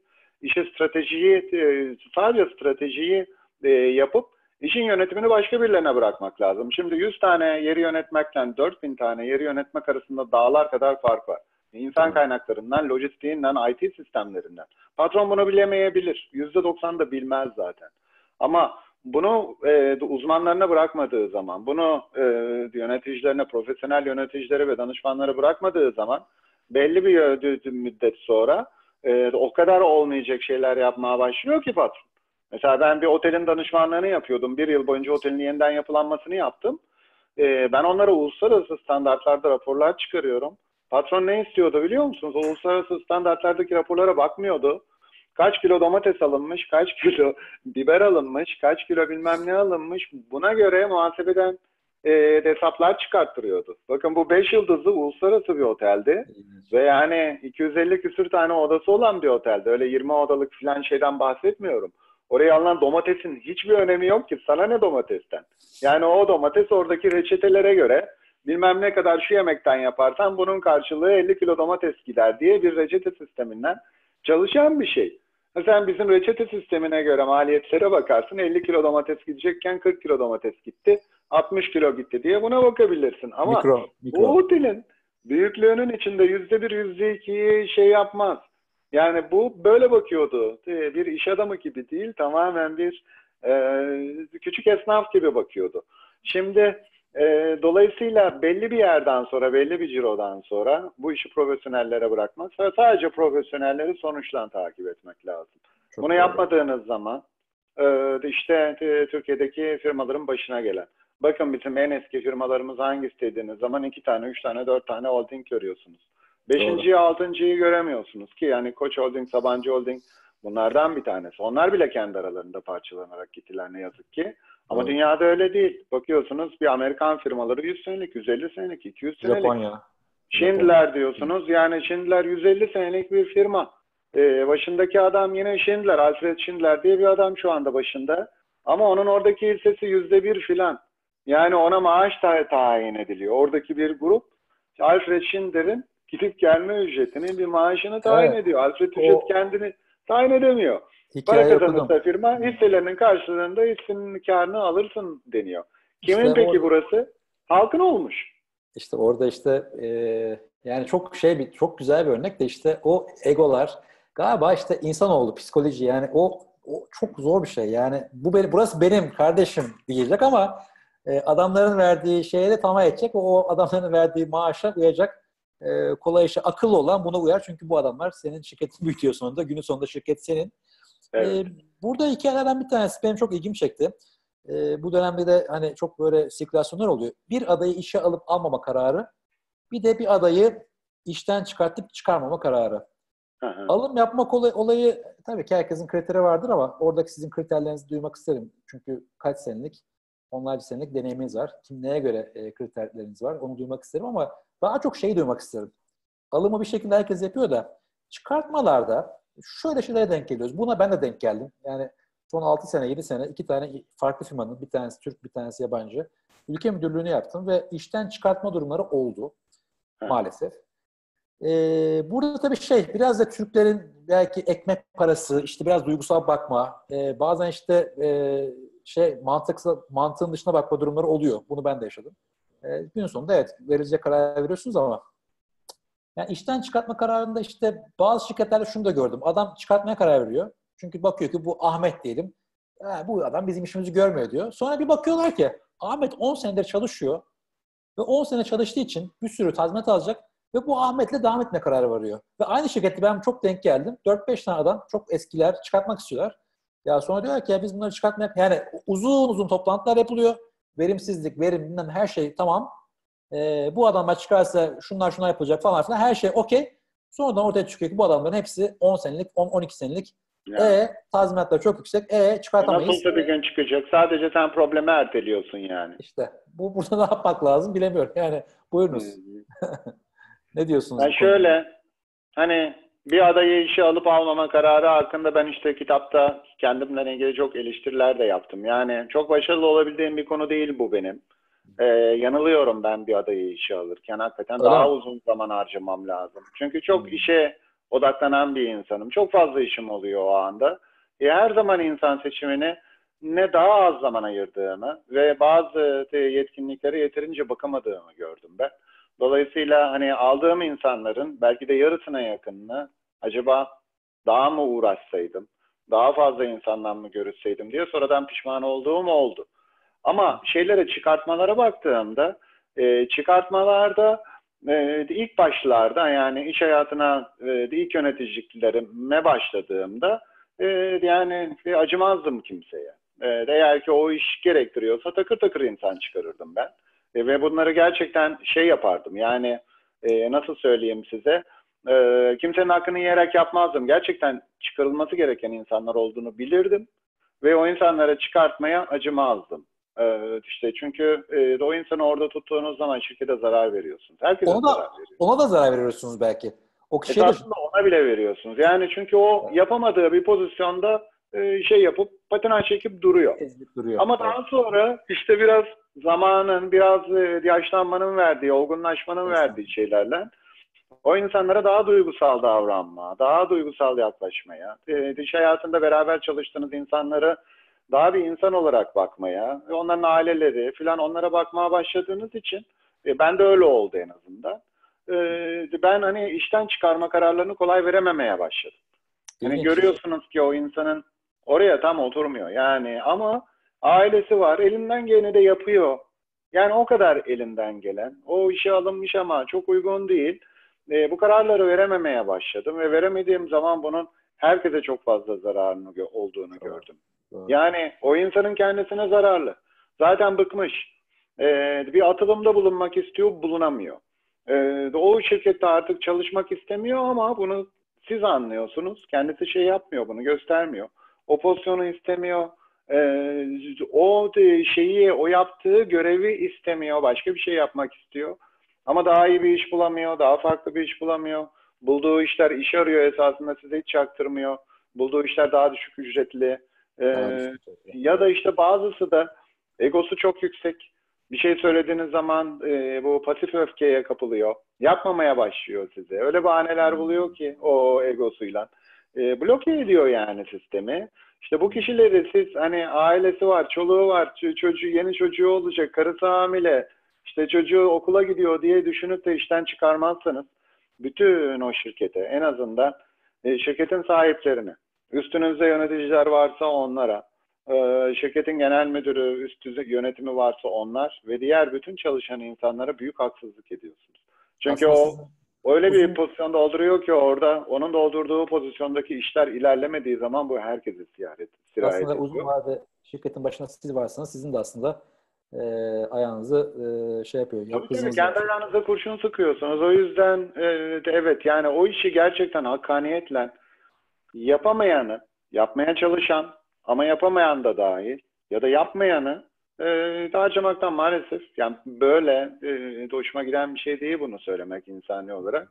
sadece stratejiyi yapıp işin yönetimini başka birilerine bırakmak lazım. Şimdi 100 tane yeri yönetmekten 4000 tane yeri yönetmek arasında dağlar kadar fark var. İnsan kaynaklarından, lojistiğinden, IT sistemlerinden. Patron bunu bilemeyebilir. %90 da bilmez zaten. Ama bunu uzmanlarına bırakmadığı zaman, bunu yöneticilerine, profesyonel yöneticilere ve danışmanlara bırakmadığı zaman belli bir müddet sonra o kadar olmayacak şeyler yapmaya başlıyor ki patron. Mesela ben bir otelin danışmanlığını yapıyordum. Bir yıl boyunca otelin yeniden yapılanmasını yaptım. Ben onlara uluslararası standartlarda raporlar çıkarıyorum. Patron ne istiyordu biliyor musunuz? O uluslararası standartlardaki raporlara bakmıyordu. Kaç kilo domates alınmış, kaç kilo biber alınmış, kaç kilo bilmem ne alınmış. Buna göre muhasebeden hesaplar çıkarttırıyordu. Bakın bu 5 yıldızlı uluslararası bir oteldi. Ve yani 250 küsür tane odası olan bir otelde. Öyle 20 odalık falan şeyden bahsetmiyorum. Oraya alınan domatesin hiçbir önemi yok ki. Sana ne domatesten? Yani o domates oradaki reçetelere göre bilmem ne kadar şu yemekten yaparsan bunun karşılığı 50 kilo domates gider diye bir reçete sisteminden çalışan bir şey. Sen bizim reçete sistemine göre maliyetlere bakarsın. 50 kilo domates gidecekken 40 kilo domates gitti. 60 kilo gitti diye buna bakabilirsin. Ama bu otelin büyüklüğünün içinde %1, %2'yi şey yapmaz. Yani bu böyle bakıyordu. Bir iş adamı gibi değil, tamamen bir küçük esnaf gibi bakıyordu. Şimdi dolayısıyla belli bir yerden sonra, belli bir cirodan sonra bu işi profesyonellere bırakmak, sadece profesyonelleri sonuçtan takip etmek lazım. Bunu doğru yapmadığınız zaman işte Türkiye'deki firmaların başına gelen. Bakın bizim en eski firmalarımız hangisi dediğiniz zaman 2 tane, 3 tane, 4 tane holding görüyorsunuz. 5.'yi, 6.'yı göremiyorsunuz ki yani Koç Holding, Sabancı Holding bunlardan bir tanesi. Onlar bile kendi aralarında parçalanarak gittiler ne yazık ki. Ama dünyada öyle değil. Bakıyorsunuz bir Amerikan firmaları 100 senelik, 150 senelik, 200 senelik. Japonya. Schindler diyorsunuz. Yani Schindler 150 senelik bir firma. Başındaki adam yine Schindler, Alfred Schindler diye bir adam şu anda başında. Ama onun oradaki hissesi %1 filan. Yani ona maaş tayin ediliyor. Oradaki bir grup Alfred Schindler'in gidip gelme ücretinin bir maaşını tayin ediyor. Alfred ücret kendini tayin edemiyor. Para kazanırsa firma hisselerinin karşılığında hissenin karını alırsın deniyor. Kimin işte peki burası? Halkın olmuş. İşte orada işte yani çok güzel bir örnek de işte o egolar galiba işte insanoğlu psikoloji yani o çok zor bir şey. Yani burası benim kardeşim diyecek ama adamların verdiği şeye de tamam edecek. O adamların verdiği maaşa uyacak. Kolay işe akıllı olan buna uyar. Çünkü bu adamlar senin şirketin büyütüyor sonunda. Günün sonunda şirket senin. Evet. Burada hikayelerden bir tanesi benim çok ilgimi çekti. Bu dönemde de hani çok böyle sirkülasyonlar oluyor. Bir adayı işe alıp almama kararı, bir de bir adayı işten çıkartıp çıkarmama kararı. Hı. Alım yapmak olayı tabii ki herkesin kriteri vardır ama oradaki sizin kriterlerinizi duymak isterim. Çünkü kaç senelik, onlarca senelik deneyiminiz var. Kim neye göre kriterleriniz var onu duymak isterim ama daha çok şeyi duymak isterim. Alımı bir şekilde herkes yapıyor da çıkartmalarda şöyle şeylere denk geliyoruz. Buna ben de denk geldim. Yani son 6 sene, 7 sene 2 tane farklı firmanın, bir tanesi Türk, bir tanesi yabancı. Ülke müdürlüğünü yaptım ve işten çıkartma durumları oldu maalesef. Burada tabii biraz da Türklerin belki ekmek parası, işte biraz duygusal bakma, bazen işte mantığın dışına bakma durumları oluyor. Bunu ben de yaşadım. Günün sonunda evet verilecek karar veriyorsunuz ama yani işten çıkartma kararında işte bazı şirketlerde şunu da gördüm. Adam çıkartmaya karar veriyor. Çünkü bakıyor ki bu Ahmet diyelim. Bu adam bizim işimizi görmüyor diyor. Sonra bir bakıyorlar ki Ahmet 10 senedir çalışıyor ve 10 sene çalıştığı için bir sürü tazminat alacak ve bu Ahmet'le devam etme kararı varıyor. Ve aynı şirkette ben çok denk geldim. 4-5 tane adam çok eskiler çıkartmak istiyorlar. Ya sonra diyorlar ki ya biz bunları çıkartmaya yani uzun uzun toplantılar yapılıyor. Verimsizlik, verim, her şey tamam. Bu adamlar çıkarsa şunlar yapılacak falan filan her şey okey. Sonradan ortaya çıkıyor ki bu adamların hepsi 10 senelik, 10-12 senelik. Tazminatlar çok yüksek. Çıkartamayız. Nasıl bir gün çıkacak? Sadece sen problemi erteliyorsun yani. İşte burada ne yapmak lazım bilemiyorum. Yani buyurunuz. Ne diyorsunuz? Ben şöyle hani bir adayı işe alıp almama kararı hakkında ben işte kitapta kendimle ilgili çok eleştiriler de yaptım. Yani çok başarılı olabildiğim bir konu değil bu benim. yanılıyorum ben bir adayı işe alırken. Hakikaten Öyle daha mi? uzun zaman harcamam lazım. Çünkü çok Hmm. işe odaklanan bir insanım. Çok fazla işim oluyor o anda. Her zaman insan seçimini ne daha az zaman ayırdığını ve bazı yetkinliklere yeterince bakamadığımı gördüm ben. Dolayısıyla hani aldığım insanların belki de yarısına yakınını acaba daha mı uğraşsaydım, daha fazla insandan mı görüşseydim diye sonradan pişman olduğum oldu. Ama şeylere, çıkartmalara baktığımda çıkartmalarda ilk başlarda, yani iş hayatına ilk yöneticiliklerime başladığımda e, yani acımazdım kimseye. Eğer ki o iş gerektiriyorsa takır takır insan çıkarırdım ben. Ve bunları gerçekten şey yapardım. Yani nasıl söyleyeyim size? Kimsenin hakkını yiyerek yapmazdım. Gerçekten çıkarılması gereken insanlar olduğunu bilirdim ve o insanlara çıkartmaya acımazdım. İşte çünkü o insanı orada tuttuğunuz zaman şirkete zarar veriyorsunuz. Herkese Ona zarar da veriyorsunuz. ona da zarar veriyorsunuz belki. O kişiye de Esasında ona bile veriyorsunuz. Yani çünkü o yapamadığı bir pozisyonda şey yapıp patinaj çekip duruyor. ezilip duruyor. Ama Evet. daha sonra işte biraz zamanın, biraz yaşlanmanın verdiği, olgunlaşmanın verdiği Estağfurullah. şeylerle o insanlara daha duygusal davranma, daha duygusal yaklaşmaya, iş hayatında beraber çalıştığınız insanları daha bir insan olarak bakmaya, ve onların aileleri falan, onlara bakmaya başladığınız için ben de öyle oldu en azından. Ben hani işten çıkarma kararlarını kolay verememeye başladım. Hani İlginç. görüyorsunuz ki o insanın oraya tam oturmuyor yani, ama ailesi var, elinden geleni de yapıyor. Yani o kadar elinden gelen, o işe alınmış ama çok uygun değil. Bu kararları verememeye başladım ve veremediğim zaman bunun herkese çok fazla zararını olduğunu Doğru. gördüm. Doğru. Yani o insanın kendisine zararlı. Zaten bıkmış. Bir atılımda bulunmak istiyor, bulunamıyor. O şirkette artık çalışmak istemiyor ama bunu siz anlıyorsunuz. Kendisi şey yapmıyor, bunu göstermiyor. O pozisyonu istemiyor. O şeyi, o yaptığı görevi istemiyor. Başka bir şey yapmak istiyor. Ama daha iyi bir iş bulamıyor, daha farklı bir iş bulamıyor. Bulduğu işler, iş arıyor esasında, size hiç çaktırmıyor. Bulduğu işler daha düşük ücretli. Daha Ee, düşük. Ya da Evet. işte bazısı da egosu çok yüksek. Bir şey söylediğiniz zaman bu pasif öfkeye kapılıyor. Yapmamaya başlıyor size. Öyle bahaneler buluyor Hmm. ki o egosuyla. Bloke ediyor yani sistemi. İşte bu Hmm. kişileri siz, hani ailesi var, çoluğu var, çocuğu, yeni çocuğu olacak, karısı hamile, işte çocuğu okula gidiyor diye düşünüp de işten çıkarmazsanız, bütün o şirkete, en azından şirketin sahiplerine, üstünüzde yöneticiler varsa onlara, şirketin genel müdürü, üst düzey yönetimi varsa onlar ve diğer bütün çalışan insanlara büyük haksızlık ediyorsunuz. Çünkü Aslında o sizin öyle bir uzun pozisyon dolduruyor ki orada, onun doldurduğu pozisyondaki işler ilerlemediği zaman bu herkese sirayet aslında uzun ediyor. vade şirketin başında siz varsınız. Sizin de aslında e, ayağınızı şey yapıyor. Tabii tabii, Hızınızı kendi açıyor. ayağınıza kurşun sıkıyorsunuz. O yüzden evet, yani o işi gerçekten hakkaniyetle yapamayanı, yapmaya çalışan ama yapamayan da dahil, ya da yapmayanı harcamaktan, maalesef yani böyle hoşuma giden bir şey değil bunu söylemek insani olarak.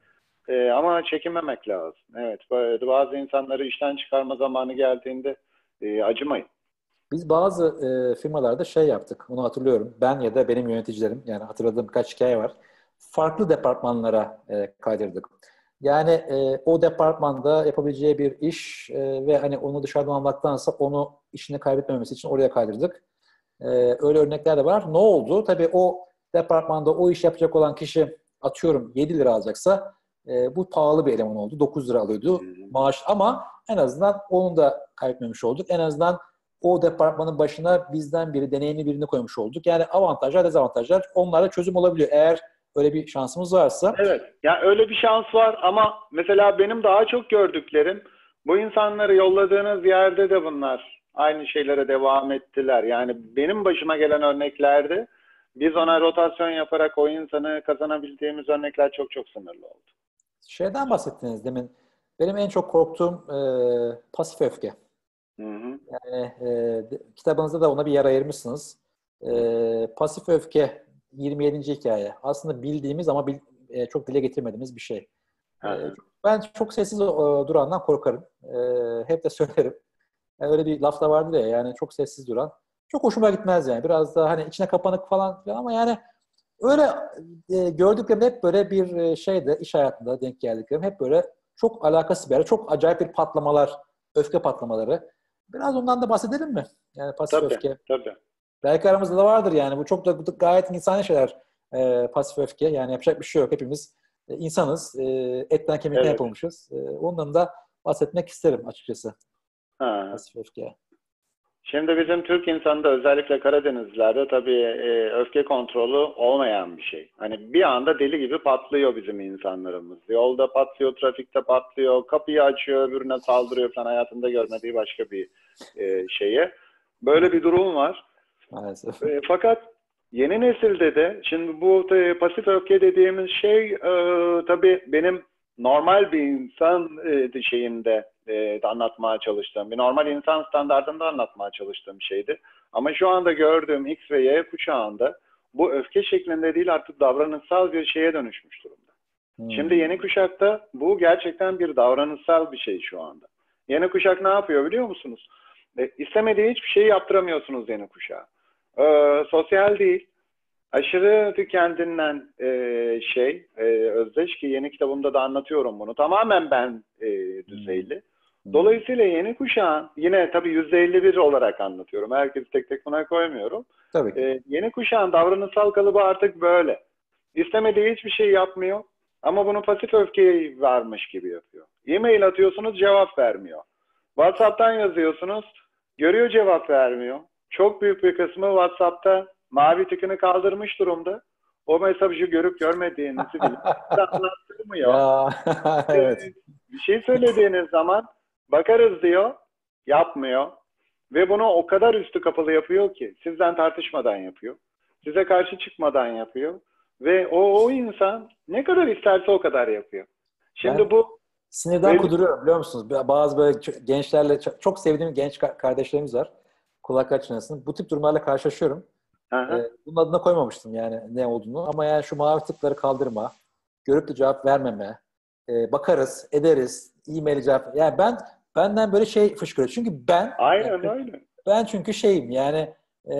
Ama çekinmemek lazım. Evet, bazı insanları işten çıkarma zamanı geldiğinde acımayın. Biz bazı firmalarda şey yaptık. Onu hatırlıyorum. Ben ya da benim yöneticilerim, yani hatırladığım birkaç hikaye var. Farklı departmanlara kaydırdık. Yani o departmanda yapabileceği bir iş ve hani onu dışarıdan almaktansa onu işini kaybetmemesi için oraya kaydırdık. Öyle örnekler de var. Ne oldu? Tabii o departmanda o iş yapacak olan kişi, atıyorum, 7 lira alacaksa bu pahalı bir eleman oldu. 9 lira alıyordu maaş, ama en azından onu da kaybetmemiş olduk. En azından o departmanın başına bizden biri, deneyimli birini koymuş olduk. Yani avantajlar, dezavantajlar, onlara çözüm olabiliyor. Eğer öyle bir şansımız varsa. Evet, yani öyle bir şans var ama mesela benim daha çok gördüklerim, bu insanları yolladığınız yerde de bunlar aynı şeylere devam ettiler. Yani benim başıma gelen örneklerde biz ona rotasyon yaparak o insanı kazanabildiğimiz örnekler çok çok sınırlı oldu. Şeyden bahsettiniz demin. Benim en çok korktuğum pasif öfke. Hı hı, Yani kitabınızda da ona bir yer ayırmışsınız. hı hı, Pasif öfke 27. hikaye. Aslında bildiğimiz ama çok dile getirmediğimiz bir şey. hı hı. Ben çok sessiz durandan korkarım. Hep de söylerim. Yani öyle bir laf da vardır ya, yani çok sessiz duran çok hoşuma gitmez yani. Biraz daha hani içine kapanık falan filan ama yani öyle gördüklerim hep böyle bir şeyde iş hayatında denk geldiklerim hep böyle çok alakasız bir yere, çok acayip bir patlamalar, öfke patlamaları. Biraz ondan da bahsedelim mi? Yani pasif Tabii, öfke. tabii. Belki aramızda da vardır yani. Bu çok da gayet insani şeyler. Pasif öfke. Yani yapacak bir şey yok. Hepimiz insanız. Etten kemikten Evet. yapılmışız. Ondan da bahsetmek isterim açıkçası. Ha. Pasif öfke. Şimdi bizim Türk insanında özellikle Karadenizlilerde tabii öfke kontrolü olmayan bir şey. Hani bir anda deli gibi patlıyor bizim insanlarımız. Yolda patlıyor, trafikte patlıyor, kapıyı açıyor, öbürüne saldırıyor falan hayatında görmediği başka bir şeye. Böyle bir durum var. Maalesef. Fakat yeni nesilde de şimdi bu pasif öfke dediğimiz şey tabii benim normal bir insan şeyinde anlatmaya çalıştığım, bir normal insan standartında anlatmaya çalıştığım şeydi. Ama şu anda gördüğüm X ve Y kuşağında bu öfke şeklinde değil artık davranışsal bir şeye dönüşmüş durumda. Şimdi yeni kuşakta bu gerçekten bir davranışsal bir şey şu anda. Yeni kuşak ne yapıyor biliyor musunuz? İstemediği hiçbir şeyi yaptıramıyorsunuz yeni kuşağa. Sosyal değil. Aşırı kendinden özdeş ki yeni kitabımda da anlatıyorum bunu. Tamamen ben düzeyli. Dolayısıyla yeni kuşağın yine tabii %51 olarak anlatıyorum. Herkesi tek tek buna koymuyorum. Tabii ki. Yeni kuşağın davranışsal kalıbı artık böyle. İstemediği hiçbir şey yapmıyor. Ama bunu pasif öfkeyi varmış gibi yapıyor. E-mail atıyorsunuz cevap vermiyor. WhatsApp'tan yazıyorsunuz görüyor cevap vermiyor. Çok büyük bir kısmı WhatsApp'ta mavi tıkını kaldırmış durumda. O mesajı görüp görmediğinizi bile anlattırmıyor. Ya evet. Bir şey söylediğiniz zaman bakarız diyor, yapmıyor. Ve bunu o kadar üstü kapalı yapıyor ki sizden tartışmadan yapıyor. Size karşı çıkmadan yapıyor. Ve o insan ne kadar isterse o kadar yapıyor. Şimdi Ben bu sinirden belli... kuduruyorum biliyor musunuz? Bazı böyle gençlerle çok sevdiğim genç kardeşlerimiz var. Kulak çınlasın. Bu tip durumlarla karşılaşıyorum. Aha. Bunun adına koymamıştım yani ne olduğunu. Ama yani şu mavi tıkları kaldırma, görüp de cevap vermeme, bakarız, ederiz, e-mail cevap. Yani benden böyle şey fışkırıyor. Çünkü Aynen öyle. ben çünkü şeyim yani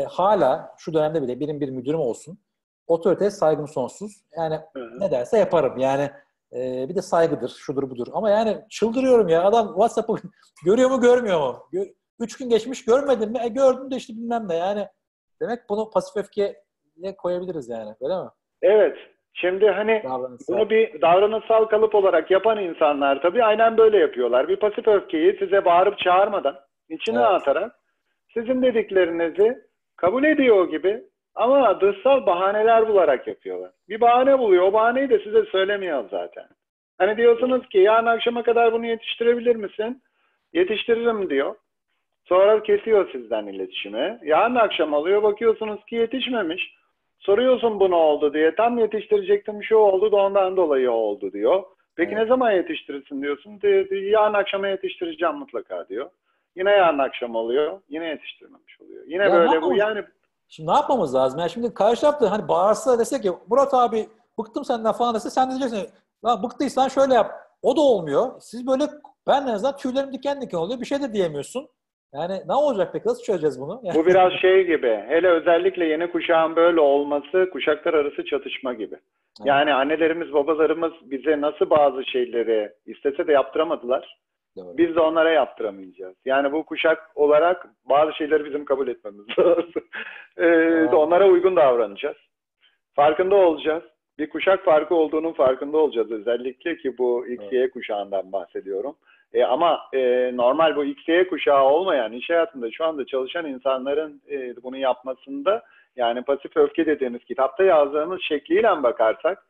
hala şu dönemde bile benim bir müdürüm olsun. Otoriteye saygım sonsuz. Yani Hı-hı. ne derse yaparım. Yani bir de saygıdır, şudur budur. Ama yani çıldırıyorum ya. Adam WhatsApp'ı görüyor mu görmüyor mu? 3 gün geçmiş görmedin mi? Gördüm de işte bilmem ne. Yani demek bunu pasif öfkeye koyabiliriz yani. Öyle mi? Evet. Şimdi hani Davranışsal. bunu bir davranışsal kalıp olarak yapan insanlar tabii aynen böyle yapıyorlar. Bir pasif öfkeyi size bağırıp çağırmadan, içine Evet. atarak sizin dediklerinizi kabul ediyor gibi ama dışsal bahaneler bularak yapıyorlar. Bir bahane buluyor. O bahaneyi de size söylemiyor zaten. Hani diyorsunuz ki yarın akşama kadar bunu yetiştirebilir misin? Yetiştiririm diyor. Sonra kesiyor sizden iletişimi. Yarın akşam alıyor bakıyorsunuz ki yetişmemiş. Soruyorsun bu ne oldu diye. Tam yetiştirecektim şu oldu da ondan dolayı oldu diyor. Peki Evet. ne zaman yetiştirirsin diyorsun. Yarın akşama yetiştireceğim mutlaka diyor. Yine yarın akşam oluyor. Yine yetiştirmemiş oluyor. Yine Ya ne böyle bu yapmamız? yani. Şimdi ne yapmamız lazım? Yani şimdi karşı tarafta hani bağırsa desek ki Murat abi bıktım senden falan dese sen de diyeceksin lan bıktıysan şöyle yap. O da olmuyor. Siz böyle ben en azından tüylerim diken diken oluyor. Bir şey de diyemiyorsun. Yani ne olacak peki? Nasıl çözeceğiz bunu? Bu biraz şey gibi. Hele özellikle yeni kuşağın böyle olması kuşaklar arası çatışma gibi. Evet, Yani annelerimiz, babalarımız bize nasıl bazı şeyleri istese de yaptıramadılar. doğru. Biz de onlara yaptıramayacağız. Yani bu kuşak olarak bazı şeyleri bizim kabul etmemiz lazım. Onlara uygun davranacağız. Farkında olacağız. Bir kuşak farkı olduğunun farkında olacağız özellikle ki bu XY kuşağından bahsediyorum. Ama normal bu XY kuşağı olmayan iş hayatında şu anda çalışan insanların bunu yapmasında yani pasif öfke dediğimiz kitapta yazdığımız şekliyle bakarsak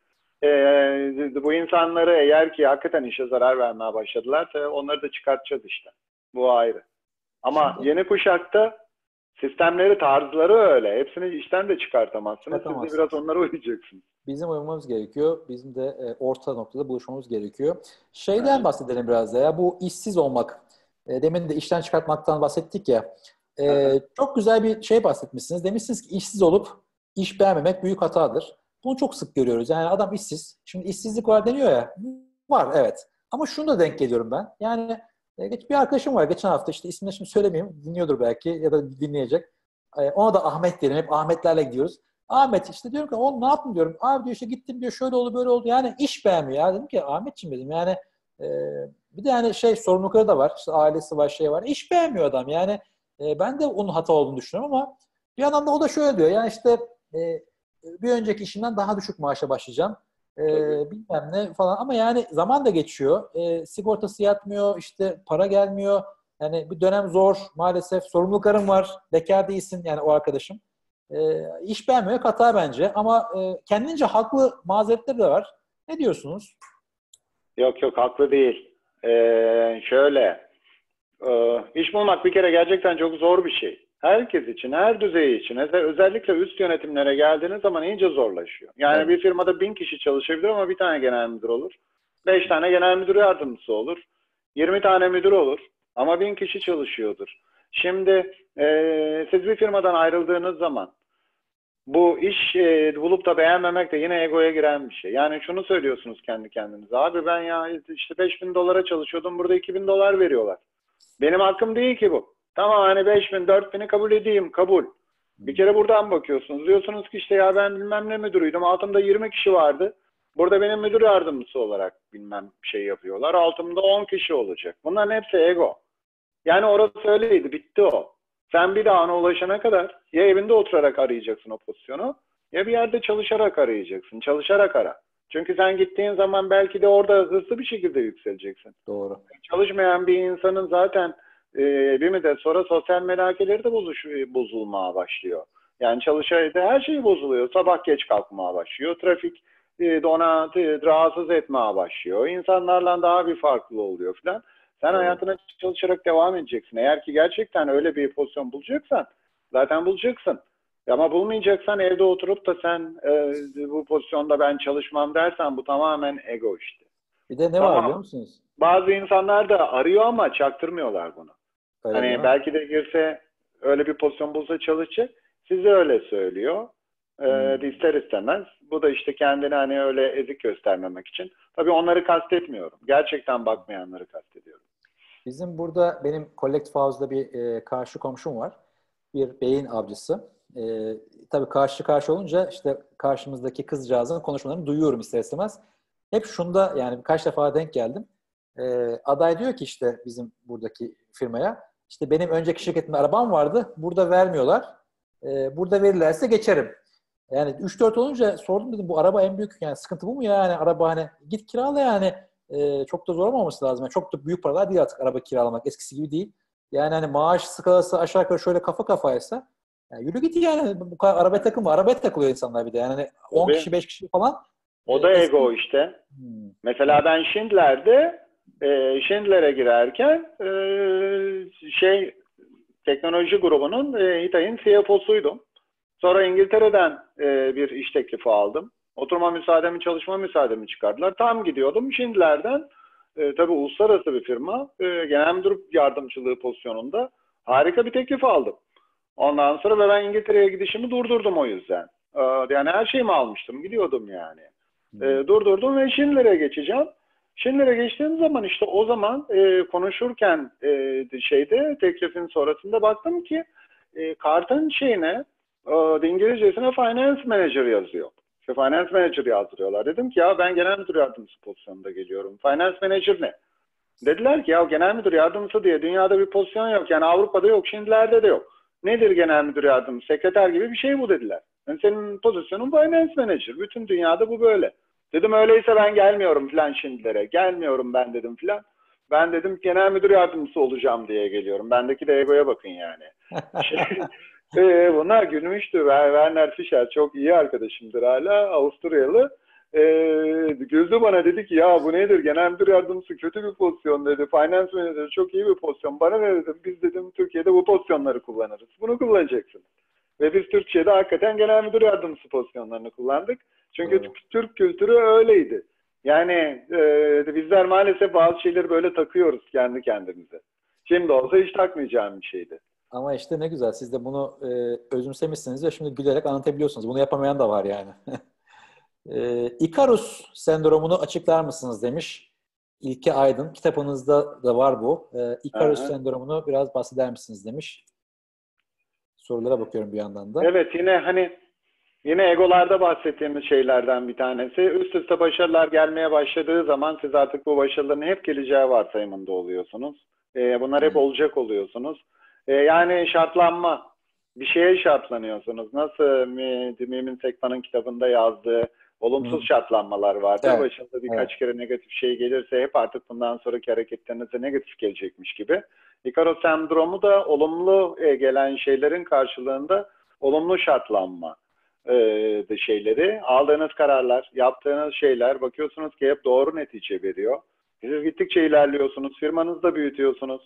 bu insanları eğer ki hakikaten işe zarar vermeye başladılarsa onları da çıkartacağız işte. Bu ayrı. Ama Şimdi yeni kuşakta sistemleri, tarzları öyle. Hepsini işten de çıkartamazsınız. Siz de biraz onlara uyacaksınız. bizim uymamız gerekiyor. Bizim de orta noktada buluşmamız gerekiyor. Şeyden Aha. bahsedelim biraz da ya. Bu işsiz olmak. Demin de işten çıkartmaktan bahsettik ya. Aha. Çok güzel bir şey bahsetmişsiniz. Demişsiniz ki işsiz olup iş beğenmemek büyük hatadır. Bunu çok sık görüyoruz. Yani adam işsiz. Şimdi işsizlik var deniyor ya. Var evet. Ama şunu da denk geliyorum ben. Yani bir arkadaşım var geçen hafta işte ismini şimdi söylemeyeyim. Dinliyordur belki ya da dinleyecek. ona da Ahmet diyelim. Hep Ahmetlerle gidiyoruz. Ahmet işte diyorum ki oğlum ne yaptın diyorum. Abi diyor işte gittim diyor şöyle oldu böyle oldu. Yani iş beğenmiyor ya. Dedim ki Ahmetciğim dedim yani e, bir de yani sorumlulukları da var. İşte ailesi var şey var. İş beğenmiyor adam. Yani ben de onun hata olduğunu düşünüyorum ama bir yandan da o da şöyle diyor. Yani işte bir önceki işimden daha düşük maaşa başlayacağım. Bilmem ne falan ama yani zaman da geçiyor. Sigortası yatmıyor, işte para gelmiyor. Yani bir dönem zor maalesef. Sorumluluklarım var. Bekar değilsin yani o arkadaşım. İş beğenmiyor, hata bence. Ama kendince haklı mazeretleri de var. Ne diyorsunuz? Yok yok, haklı değil. Şöyle, iş bulmak bir kere gerçekten çok zor bir şey. Herkes için, her düzey için. Özellikle üst yönetimlere geldiğiniz zaman iyice zorlaşıyor. Yani Evet. bir firmada 1000 kişi çalışabilir ama bir tane genel müdür olur. 5 tane genel müdür yardımcısı olur. 20 tane müdür olur. Ama 1000 kişi çalışıyordur. Şimdi siz bir firmadan ayrıldığınız zaman bu iş bulup da beğenmemek de yine egoya giren bir şey. Yani şunu söylüyorsunuz kendi kendinize. Abi ben ya işte 5.000 dolara çalışıyordum. Burada 2.000 dolar veriyorlar. Benim hakkım değil ki bu. Tamam hani 5.000, 4.000'i kabul edeyim. Kabul. Bir kere buradan bakıyorsunuz. Diyorsunuz ki işte ya ben bilmem ne müdürüydüm. Altımda 20 kişi vardı. Burada benim müdür yardımcısı olarak bilmem şey yapıyorlar. Altımda 10 kişi olacak. Bunların hepsi ego. Yani orası öyleydi. Bitti o. Sen bir daha ona ulaşana kadar ya evinde oturarak arayacaksın o pozisyonu ya bir yerde çalışarak arayacaksın. Çalışarak ara. Çünkü sen gittiğin zaman belki de orada hızlı bir şekilde yükseleceksin. Doğru. Çalışmayan bir insanın zaten bir müddet sonra sosyal melakeleri de bozulmaya başlıyor. Yani çalışaydı her şey bozuluyor. Sabah geç kalkmaya başlıyor. Trafik ona rahatsız etmeye başlıyor. İnsanlarla daha bir farklı oluyor falan. Sen hayatına çalışarak devam edeceksin. Eğer ki gerçekten öyle bir pozisyon bulacaksan zaten bulacaksın. Ama bulmayacaksan evde oturup da sen bu pozisyonda ben çalışmam dersen bu tamamen ego işte. Bir de ne var biliyor Tamam. musunuz? Bazı insanlar da arıyor ama çaktırmıyorlar bunu. Öyle değil Hani mi? belki de girse öyle bir pozisyon bulsa çalışacak. Size öyle söylüyor. İster istemez. Bu da işte kendini hani öyle ezik göstermemek için. Tabii onları kastetmiyorum. Gerçekten bakmayanları kastediyorum. Bizim burada benim Collective House'da bir karşı komşum var. Bir beyin avcısı. Tabii karşı karşı olunca işte karşımızdaki kızcağızın konuşmalarını duyuyorum ister istemez. Hep şunda yani birkaç defa denk geldim. Aday diyor ki işte bizim buradaki firmaya işte benim önceki şirketimde arabam vardı. Burada vermiyorlar. Burada verirlerse geçerim. Yani 3-4 olunca sordum dedim bu araba en büyük yani sıkıntı bu mu ya? Yani araba hani git kirala yani çok da zor olmaması lazım. Yani çok da büyük paralar değil artık araba kiralamak. Eskisi gibi değil. Yani hani maaş skalası aşağı yukarı şöyle kafa kafaysa yani yürü git yani bu kadar arabaya takılma. Arabaya takılıyor insanlar bir de. Yani hani 10 Tabii. kişi 5 kişi falan. O da Eski... ego işte. Mesela ben Schindler'e girerken teknoloji grubunun Hitay'ın CFO'suydum. Sonra İngiltere'den bir iş teklifi aldım. Oturma müsaademi, çalışma müsaademi çıkardılar. Tam gidiyordum. Schindler'den tabii uluslararası bir firma genel müdür yardımcılığı pozisyonunda harika bir teklif aldım. Ondan sonra ve ben İngiltere'ye gidişimi durdurdum o yüzden. Yani her şeyimi almıştım. Gidiyordum yani. Durdurdum ve Schindler'e geçeceğim. Schindler'e geçtiğim zaman işte o zaman konuşurken teklifin sonrasında baktım ki kartın İngilizcesine Finance Manager yazıyor. İşte Finance Manager yazdırıyorlar. Dedim ki ya ben genel müdür yardımcısı pozisyonunda geliyorum. Finance Manager ne? Dediler ki ya genel müdür yardımcısı diye dünyada bir pozisyon yok. Yani Avrupa'da yok, Schindler'de de yok. Nedir genel müdür yardımcısı? Sekreter gibi bir şey bu dediler. Yani senin pozisyonun Finance Manager. Bütün dünyada bu böyle. Dedim öyleyse ben gelmiyorum filan Schindler'e. Gelmiyorum ben dedim filan. Ben dedim genel müdür yardımcısı olacağım diye geliyorum. Bendeki de egoya bakın yani. Bunlar gülmüştü. Werner Fischer çok iyi arkadaşımdır hala. Avusturyalı. Güldü bana dedi ki ya bu nedir? Genel müdür yardımcısı kötü bir pozisyon dedi. Finance Manager çok iyi bir pozisyon. Bana ne dedim? Biz dedim Türkiye'de bu pozisyonları kullanırız. Bunu kullanacaksın. Ve biz Türkiye'de hakikaten genel müdür yardımcısı pozisyonlarını kullandık. Çünkü Türk kültürü öyleydi. Yani bizler maalesef bazı şeyleri böyle takıyoruz kendi kendimize. Şimdi olsa hiç takmayacağım bir şeydi. Ama işte ne güzel. Siz de bunu özümsemişsiniz ve şimdi gülerek anlatabiliyorsunuz. Bunu yapamayan da var yani. Ikarus sendromunu açıklar mısınız demiş İlke Aydın. Kitabınızda da var bu. Ikarus sendromunu biraz bahseder misiniz demiş. Sorulara bakıyorum bir yandan da. Evet, yine egolarda bahsettiğimiz şeylerden bir tanesi. Üst üste başarılar gelmeye başladığı zaman siz artık bu başarıların hep geleceği varsayımında oluyorsunuz. Bunlar hep olacak oluyorsunuz. Yani şartlanma. Bir şeye şartlanıyorsunuz. Nasıl Mimin Sekman'ın kitabında yazdığı olumsuz şartlanmalar vardır. Evet. Başınıza birkaç kere negatif şey gelirse hep artık bundan sonraki hareketlerinize negatif gelecekmiş gibi. Ikaros sendromu da olumlu gelen şeylerin karşılığında olumlu şartlanma şeyleri. Aldığınız kararlar, yaptığınız şeyler bakıyorsunuz ki hep doğru netice veriyor. Siz gittikçe ilerliyorsunuz, firmanızı da büyütüyorsunuz.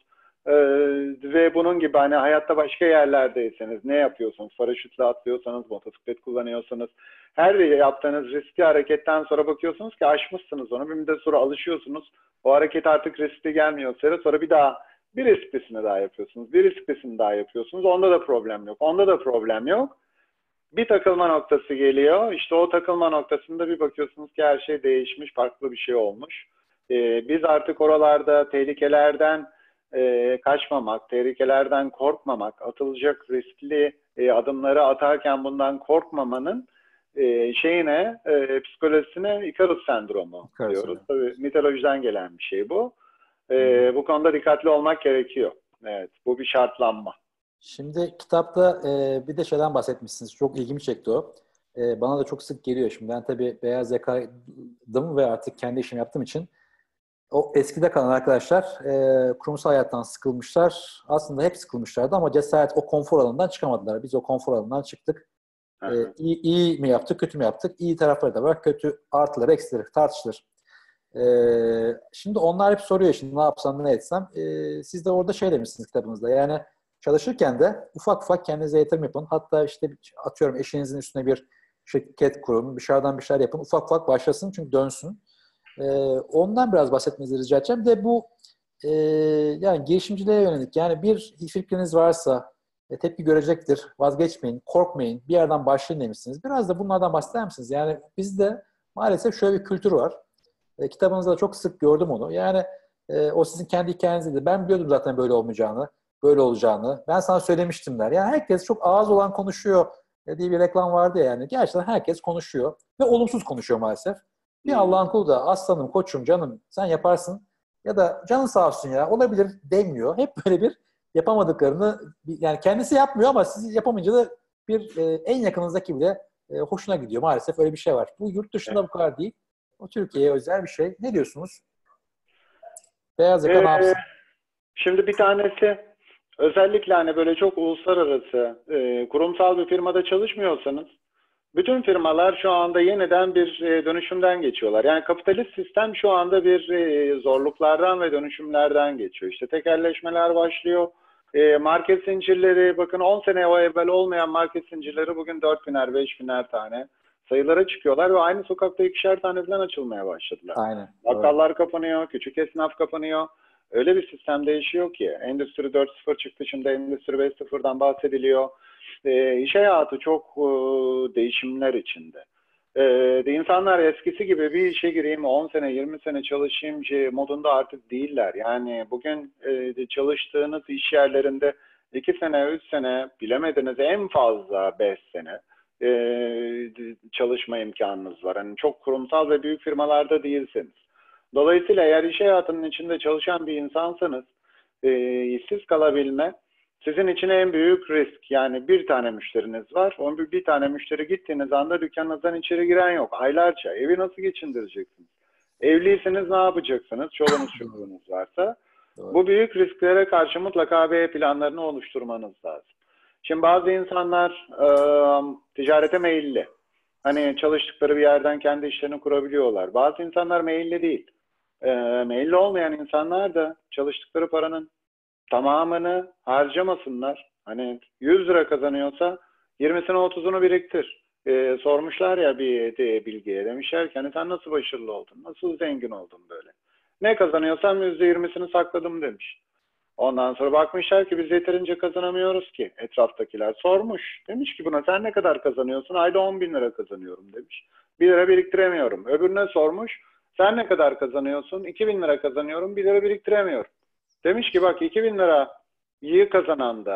Ve bunun gibi hani hayatta başka yerlerdeyseniz ne yapıyorsunuz? Paraşütle atlıyorsanız, motosiklet kullanıyorsanız her yaptığınız riskli hareketten sonra bakıyorsunuz ki aşmışsınız onu. Bir müddet sonra alışıyorsunuz. O hareket artık riskli gelmiyor. Sonra bir daha bir risklisini daha yapıyorsunuz. Bir risklisini daha yapıyorsunuz. Onda da problem yok. Onda da problem yok. Bir takılma noktası geliyor. İşte o takılma noktasında bir bakıyorsunuz ki her şey değişmiş, farklı bir şey olmuş. Biz artık oralarda tehlikelerden kaçmamak, tehlikelerden korkmamak, atılacak riskli adımları atarken bundan korkmamanın psikolojisine Ikarus sendromu diyoruz. Tabii mitolojiden gelen bir şey bu. Bu konuda dikkatli olmak gerekiyor. Evet, bu bir şartlanma. Şimdi kitapta bir de şeyden bahsetmişsiniz. Çok ilgimi çekti o. Bana da çok sık geliyor. Şimdi ben tabii beyaz yakaydım ve artık kendi işimi yaptığım için o eskide kalan arkadaşlar kurumsal hayattan sıkılmışlar. Aslında hep sıkılmışlardı ama cesaret o konfor alanından çıkamadılar. Biz o konfor alanından çıktık. İyi mi yaptık, kötü mü yaptık? İyi tarafları da var, kötü artıları, eksileri tartışılır. Şimdi onlar hep soruyor şimdi ne yapsam, ne etsem. Siz de orada şey demişsiniz kitabınızda. Yani çalışırken de ufak ufak kendinize yatırım yapın. Hatta işte atıyorum eşinizin üstüne bir şirket kurun, dışarıdan bir şeyler yapın. Ufak ufak başlasın çünkü dönsün. Ondan biraz bahsetmenizi rica edeceğim. De bu yani girişimciliğe yönelik yani bir fikriniz varsa tepki görecektir. Vazgeçmeyin, korkmayın. Bir yerden başlayın demişsiniz. Biraz da bunlardan bahseder misiniz? Yani bizde maalesef şöyle bir kültür var. Kitabınızda da çok sık gördüm onu. Yani o sizin kendi hikayenizdi. Ben biliyordum zaten böyle olmayacağını, böyle olacağını. Ben sana söylemiştim der. Yani herkes çok ağız olan konuşuyor diye bir reklam vardı ya yani. Gerçekten herkes konuşuyor ve olumsuz konuşuyor maalesef. Bir Allah'ın kulu da aslanım, koçum, canım sen yaparsın ya da canın sağ olsun ya olabilir demiyor. Hep böyle bir yapamadıklarını yani kendisi yapmıyor ama siz yapamayınca da bir en yakınızdaki bile hoşuna gidiyor. Maalesef öyle bir şey var. Bu yurt dışında bu kadar değil. O Türkiye'ye özel bir şey. Ne diyorsunuz? Beyaz yaka ne yapsın? Şimdi bir tanesi özellikle hani böyle çok uluslararası kurumsal bir firmada çalışmıyorsanız bütün firmalar şu anda yeniden bir dönüşümden geçiyorlar. Yani kapitalist sistem şu anda bir zorluklardan ve dönüşümlerden geçiyor. İşte tekelleşmeler başlıyor. Market zincirleri bakın 10 sene evvel olmayan market zincirleri bugün 4.000'er 5.000'er tane sayılara çıkıyorlar ve aynı sokakta ikişer tane falan açılmaya başladılar. Aynen. Bakkallar kapanıyor, küçük esnaf kapanıyor. Öyle bir sistem değişiyor ki Endüstri 4.0 çıktı, şimdi Endüstri 5.0'dan bahsediliyor. İş hayatı çok değişimler içinde. İnsanlar eskisi gibi bir işe gireyim 10 sene 20 sene çalışayım modunda artık değiller. Yani bugün çalıştığınız iş yerlerinde 2 sene 3 sene bilemediniz en fazla 5 sene çalışma imkanınız var. Yani çok kurumsal ve büyük firmalarda değilsiniz. Dolayısıyla eğer iş hayatının içinde çalışan bir insansanız işsiz kalabilme sizin için en büyük risk. Yani bir tane müşteriniz var. O bir tane müşteri gittiğiniz anda dükkanınızdan içeri giren yok. Aylarca. Evi nasıl geçindireceksiniz? Evliyseniz ne yapacaksınız? Çoluğunuz çocuğunuz varsa. Doğru. Bu büyük risklere karşı mutlaka B planlarını oluşturmanız lazım. Şimdi bazı insanlar ticarete meyilli. Hani çalıştıkları bir yerden kendi işlerini kurabiliyorlar. Bazı insanlar meyilli değil. Meyilli olmayan insanlar da çalıştıkları paranın tamamını harcamasınlar. Hani 100 lira kazanıyorsa 20'sini 30'unu biriktir. Sormuşlar ya bir bilgiye. Demişler ki hani sen nasıl başarılı oldun? Nasıl zengin oldun böyle? Ne kazanıyorsam %20'sini sakladım demiş. Ondan sonra bakmışlar ki biz yeterince kazanamıyoruz ki etraftakiler. Sormuş. Demiş ki buna sen ne kadar kazanıyorsun? Ayda 10 bin lira kazanıyorum demiş. 1 lira biriktiremiyorum. Öbürüne sormuş. Sen ne kadar kazanıyorsun? 2 bin lira kazanıyorum. 1 lira biriktiremiyorum. Demiş ki bak 2 bin lirayı kazanan da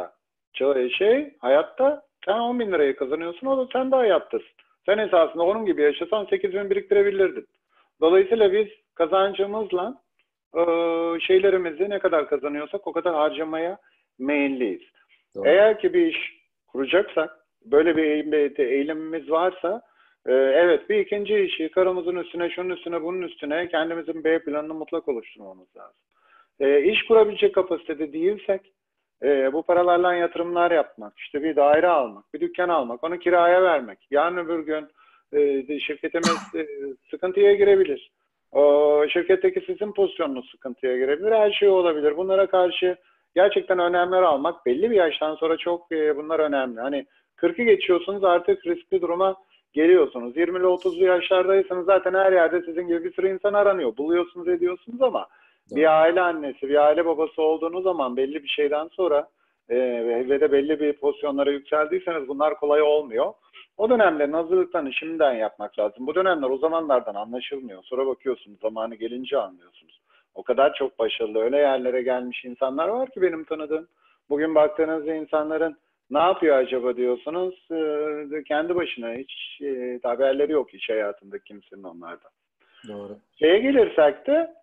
Hayatta sen 10 bin lirayı kazanıyorsun, o da sen de hayattasın. Sen esasında onun gibi yaşasan 8 bin biriktirebilirdin. Dolayısıyla biz kazancımızla şeylerimizi ne kadar kazanıyorsak o kadar harcamaya meyilliyiz. Doğru. Eğer ki bir iş kuracaksak, böyle bir eğilimimiz varsa, evet, bir ikinci işi karımızın üstüne, şunun üstüne, bunun üstüne kendimizin B planını mutlak oluşturmamız lazım. İş kurabilecek kapasitede değilsek, bu paralarla yatırımlar yapmak, işte bir daire almak, bir dükkan almak, onu kiraya vermek. Yarın öbür gün şirketimiz sıkıntıya girebilir. O şirketteki sizin pozisyonunuz sıkıntıya girebilir. Her şey olabilir. Bunlara karşı gerçekten önlemler almak belli bir yaştan sonra çok bunlar önemli. Hani 40'ı geçiyorsunuz, artık riskli duruma geliyorsunuz. 20'li 30'lu yaşlardaysanız zaten her yerde sizin gibi bir sürü insan aranıyor. Buluyorsunuz, ediyorsunuz ama Doğru. bir aile annesi, bir aile babası olduğunuz zaman belli bir şeyden sonra ve de belli bir pozisyonlara yükseldiyseniz bunlar kolay olmuyor. O dönemlerin hazırlıklarını şimdiden yapmak lazım. Bu dönemler o zamanlardan anlaşılmıyor. Sonra bakıyorsunuz, zamanı gelince anlıyorsunuz. O kadar çok başarılı, öyle yerlere gelmiş insanlar var ki benim tanıdığım. Bugün baktığınızda insanların ne yapıyor acaba diyorsunuz. Kendi başına hiç haberleri yok iş hayatında kimsenin onlardan. Doğru. Şeye gelirsek de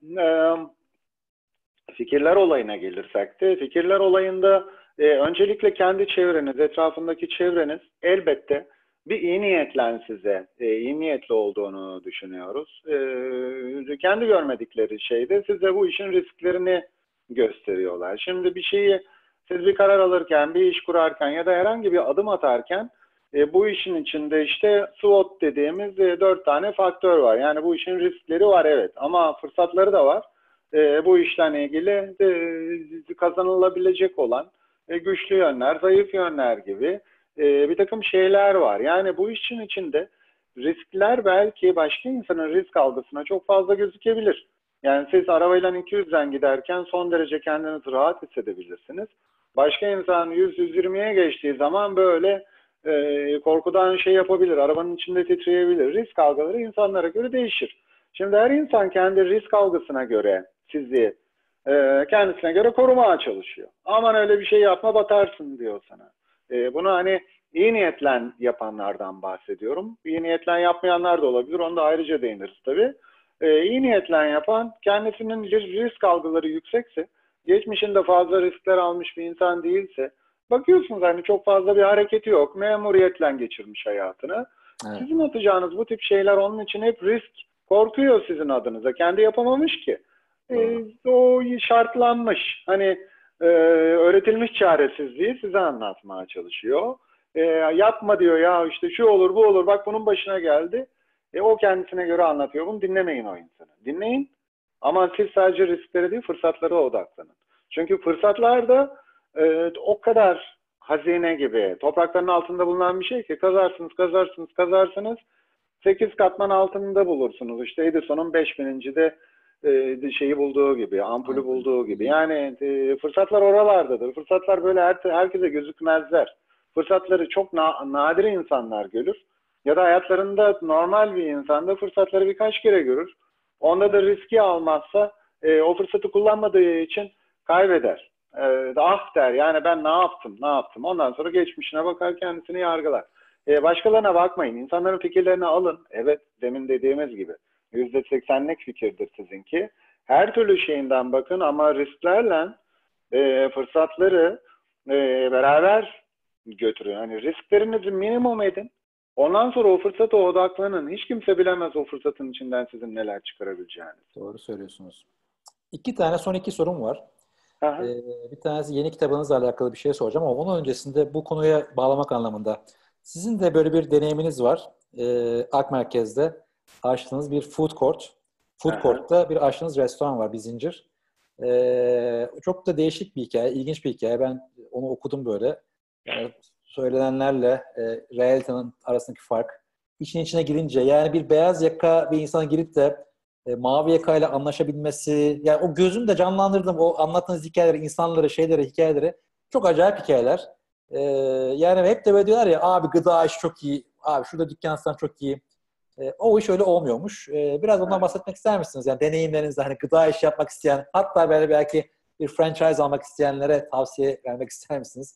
fikirler olayına gelirsek de fikirler olayında öncelikle kendi çevreniz, etrafındaki çevreniz elbette bir iyi niyetle size, iyi niyetli olduğunu düşünüyoruz. Kendi görmedikleri şeyde size bu işin risklerini gösteriyorlar. Şimdi bir şeyi, siz bir karar alırken, bir iş kurarken ya da herhangi bir adım atarken bu işin içinde işte SWOT dediğimiz 4 tane faktör var. Yani bu işin riskleri var, evet, ama fırsatları da var. Bu işle ilgili kazanılabilecek olan güçlü yönler, zayıf yönler gibi bir takım şeyler var. Yani bu işin içinde riskler belki başka insanın risk algısına çok fazla gözükebilir. Yani siz arabayla 200'den giderken son derece kendinizi rahat hissedebilirsiniz. Başka insan 100-120'ye geçtiği zaman böyle korkudan şey yapabilir, arabanın içinde titreyebilir. Risk algıları insanlara göre değişir. Şimdi her insan kendi risk algısına göre sizi kendisine göre korumaya çalışıyor. Aman öyle bir şey yapma, batarsın diyor sana. Bunu hani iyi niyetle yapanlardan bahsediyorum. İyi niyetle yapmayanlar da olabilir. Onu da ayrıca değiniriz tabii. İyi niyetle yapan, kendisinin risk algıları yüksekse, geçmişinde fazla riskler almış bir insan değilse, bakıyorsunuz hani çok fazla bir hareketi yok. Memuriyetle geçirmiş hayatını. Evet. Sizin atacağınız bu tip şeyler onun için hep risk. Korkuyor sizin adınıza. Kendi yapamamış ki. O şartlanmış. Hani öğretilmiş çaresizliği size anlatmaya çalışıyor. Yapma diyor, ya işte şu olur bu olur, bak bunun başına geldi. O kendisine göre anlatıyor. Bunu dinlemeyin o insanı. Dinleyin ama siz sadece risklere değil fırsatlara odaklanın. Çünkü fırsatlar da o kadar hazine gibi toprakların altında bulunan bir şey ki kazarsınız 8 katman altında bulursunuz. İşte Edison'un 5000. de şeyi bulduğu gibi, ampulü bulduğu gibi. Yani fırsatlar oralardadır. Fırsatlar böyle herkese gözükmezler. Fırsatları çok nadir insanlar görür. Ya da hayatlarında normal bir insan da fırsatları birkaç kere görür. Onda da riski almazsa o fırsatı kullanmadığı için kaybeder. Ah der, yani ben ne yaptım. Ondan sonra geçmişine bakar, kendisini yargılar. Başkalarına bakmayın. İnsanların fikirlerini alın. Evet, demin dediğimiz gibi. %80'lik fikirdir sizinki. Her türlü şeyinden bakın ama risklerle fırsatları beraber götürün. Yani risklerinizi minimum edin. Ondan sonra o fırsata odaklanın. Hiç kimse bilemez o fırsatın içinden sizin neler çıkarabileceğinizi. Doğru söylüyorsunuz. Son iki sorum var. Bir tanesi yeni kitabınızla alakalı bir şey soracağım ama onun öncesinde bu konuya bağlamak anlamında. Sizin de böyle bir deneyiminiz var. Ak Merkez'de açtığınız bir food court. Food court'ta bir açtığınız restoran var, bir zincir. Çok da değişik bir hikaye, ilginç bir hikaye. Ben onu okudum böyle. Yani söylenenlerle realitenin arasındaki fark. İçine girince, yani bir beyaz yaka bir insana girip de mavi yakayla anlaşabilmesi, yani o gözümde canlandırdım o anlattığınız hikayeleri, insanları, şeyleri, hikayeleri. Çok acayip hikayeler. Yani hep de böyle diyorlar ya, abi gıda işi çok iyi, abi şurada dükkan açsan çok iyi. O iş öyle olmuyormuş. Biraz ondan bahsetmek ister misiniz? Yani deneyimlerinizde hani gıda işi yapmak isteyen, hatta böyle belki bir franchise almak isteyenlere tavsiye vermek ister misiniz?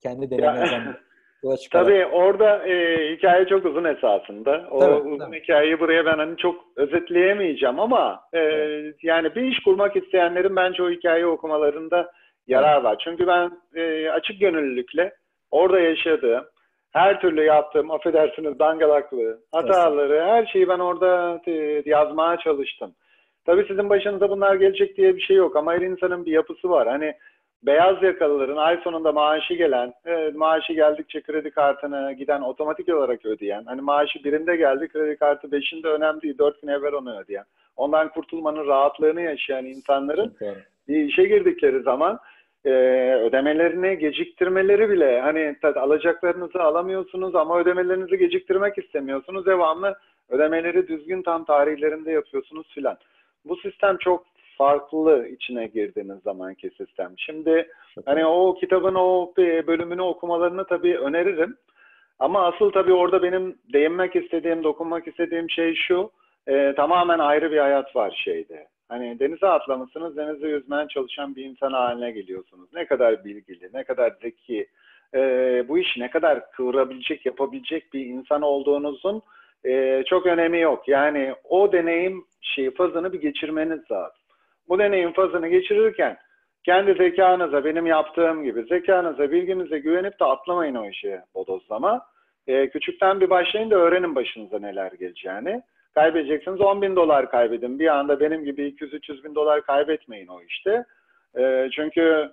Kendi Ya, deneyimlerinizden yola çıkarak. tabii orada hikaye çok uzun esasında. O Tabii, uzun tabii. hikayeyi buraya ben hani çok özetleyemeyeceğim ama Evet, yani bir iş kurmak isteyenlerin bence o hikayeyi okumalarında evet, yarar var. Çünkü ben açık gönüllülükle orada yaşadığım, her türlü yaptığım, affedersiniz dangalaklığı, estağfurullah. hataları, her şeyi ben orada yazmaya çalıştım. Tabii sizin başınıza bunlar gelecek diye bir şey yok ama her insanın bir yapısı var. Hani beyaz yakalıların ay sonunda maaşı gelen, maaşı geldikçe kredi kartına giden otomatik olarak ödeyen, hani maaşı birinde geldi kredi kartı beşinde önemli değil 4 gün evvel onu ödeyen, ondan kurtulmanın rahatlığını yaşayan insanların Çok doğru. bir işe girdikleri zaman e, ödemelerini geciktirmeleri bile hani alacaklarınızı alamıyorsunuz ama ödemelerinizi geciktirmek istemiyorsunuz. Devamlı ödemeleri düzgün tam tarihlerinde yapıyorsunuz filan. Bu sistem çok farklı içine girdiğiniz zamanki sistem. Şimdi Çok hani doğru. o kitabın o bölümünü okumalarını tabii öneririm. Ama asıl tabii orada benim değinmek istediğim, dokunmak istediğim şey şu. Tamamen ayrı bir hayat var şeyde. Hani denize atlamışsınız, denizde yüzmeye çalışan bir insan haline geliyorsunuz. Ne kadar bilgili, ne kadar zeki, bu işi ne kadar kıvırabilecek, yapabilecek bir insan olduğunuzun çok önemi yok. Yani o deneyim fazını bir geçirmeniz lazım. Bu deneyim fazını geçirirken kendi zekanıza, benim yaptığım gibi zekanıza, bilginize güvenip de atlamayın o işe bodozlama. Küçükten bir başlayın da öğrenin başınıza neler geleceğini. Kaybedeceksiniz 10 bin dolar kaybedin. Bir anda benim gibi 200-300 bin dolar kaybetmeyin o işte. Çünkü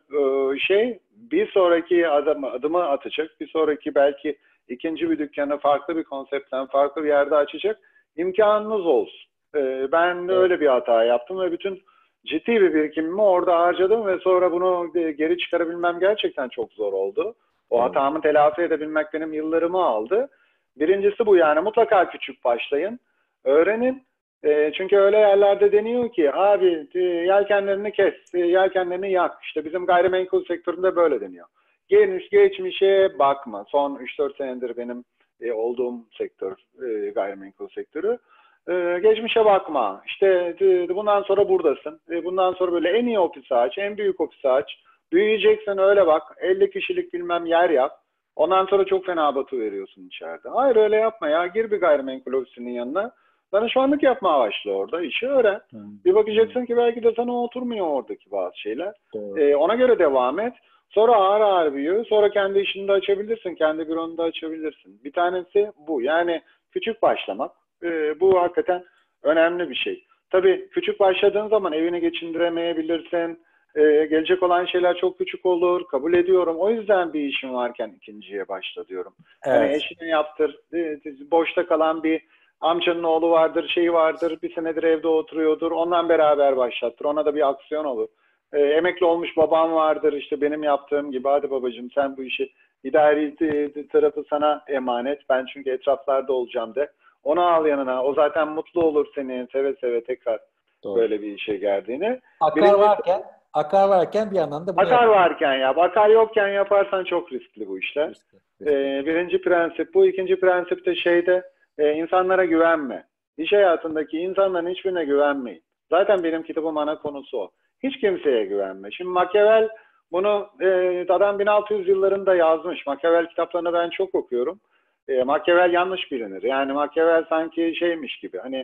bir sonraki adımı atacak, bir sonraki belki ikinci bir dükkanı farklı bir konseptten, farklı bir yerde açacak imkanınız olsun. Ben Evet. öyle bir hata yaptım ve bütün ciddi bir birikimimi orada harcadım ve sonra bunu geri çıkarabilmem gerçekten çok zor oldu. O Doğru. hatamı telafi edebilmek benim yıllarımı aldı. Birincisi bu yani mutlaka küçük başlayın. Öğrenin. Çünkü öyle yerlerde deniyor ki abi yelkenlerini kes, yelkenlerini yak. İşte bizim gayrimenkul sektöründe böyle deniyor. Geçmişe bakma. Son 3-4 senedir benim olduğum sektör gayrimenkul sektörü. Geçmişe bakma. İşte bundan sonra buradasın. Bundan sonra böyle en iyi ofisi aç, en büyük ofisi aç. Büyüyeceksen öyle bak. 50 kişilik bilmem yer yap. Ondan sonra çok fena batı veriyorsun içeride. Hayır öyle yapma ya. Gir bir gayrimenkul ofisinin yanına. Danışmanlık yapmaya başla orada. İşi öğren. Hı, Bir hı. bakacaksın ki belki de sana oturmuyor oradaki bazı şeyler. Doğru. Ona göre devam et. Sonra ağır ağır büyü. Sonra kendi işini de açabilirsin. Kendi büronu da açabilirsin. Bir tanesi bu. Yani küçük başlamak. Bu hakikaten önemli bir şey. Tabii küçük başladığın zaman evini geçindiremeyebilirsin. Gelecek olan şeyler çok küçük olur. Kabul ediyorum. O yüzden bir işin varken ikinciye başla diyorum. Hani Evet. eşine yaptır. Boşta kalan bir amcanın oğlu vardır, şeyi vardır. Bir senedir evde oturuyordur. Ondan beraber başlattır. Ona da bir aksiyon olur. Emekli olmuş babam vardır. İşte benim yaptığım gibi. Hadi babacığım sen bu işi idari tarafı sana emanet. Ben çünkü etraflarda olacağım de. Onu al yanına. O zaten mutlu olur seni seve seve tekrar Doğru. böyle bir işe geldiğini. Akar Birincisi varken, akar varken bir yandan da bunu akar yapmak. varken yap. Akar yokken yaparsan çok riskli bu işler. Riskli, riskli. Birinci prensip bu. İkinci prensip de insanlara güvenme. İş hayatındaki insanların hiçbirine güvenmeyin. Zaten benim kitabım ana konusu o. Hiç kimseye güvenme. Şimdi Machiavelli bunu adam 1600 yıllarında yazmış. Machiavelli kitaplarını ben çok okuyorum. Machiavelli yanlış bilinir. Yani Machiavelli sanki şeymiş gibi. Hani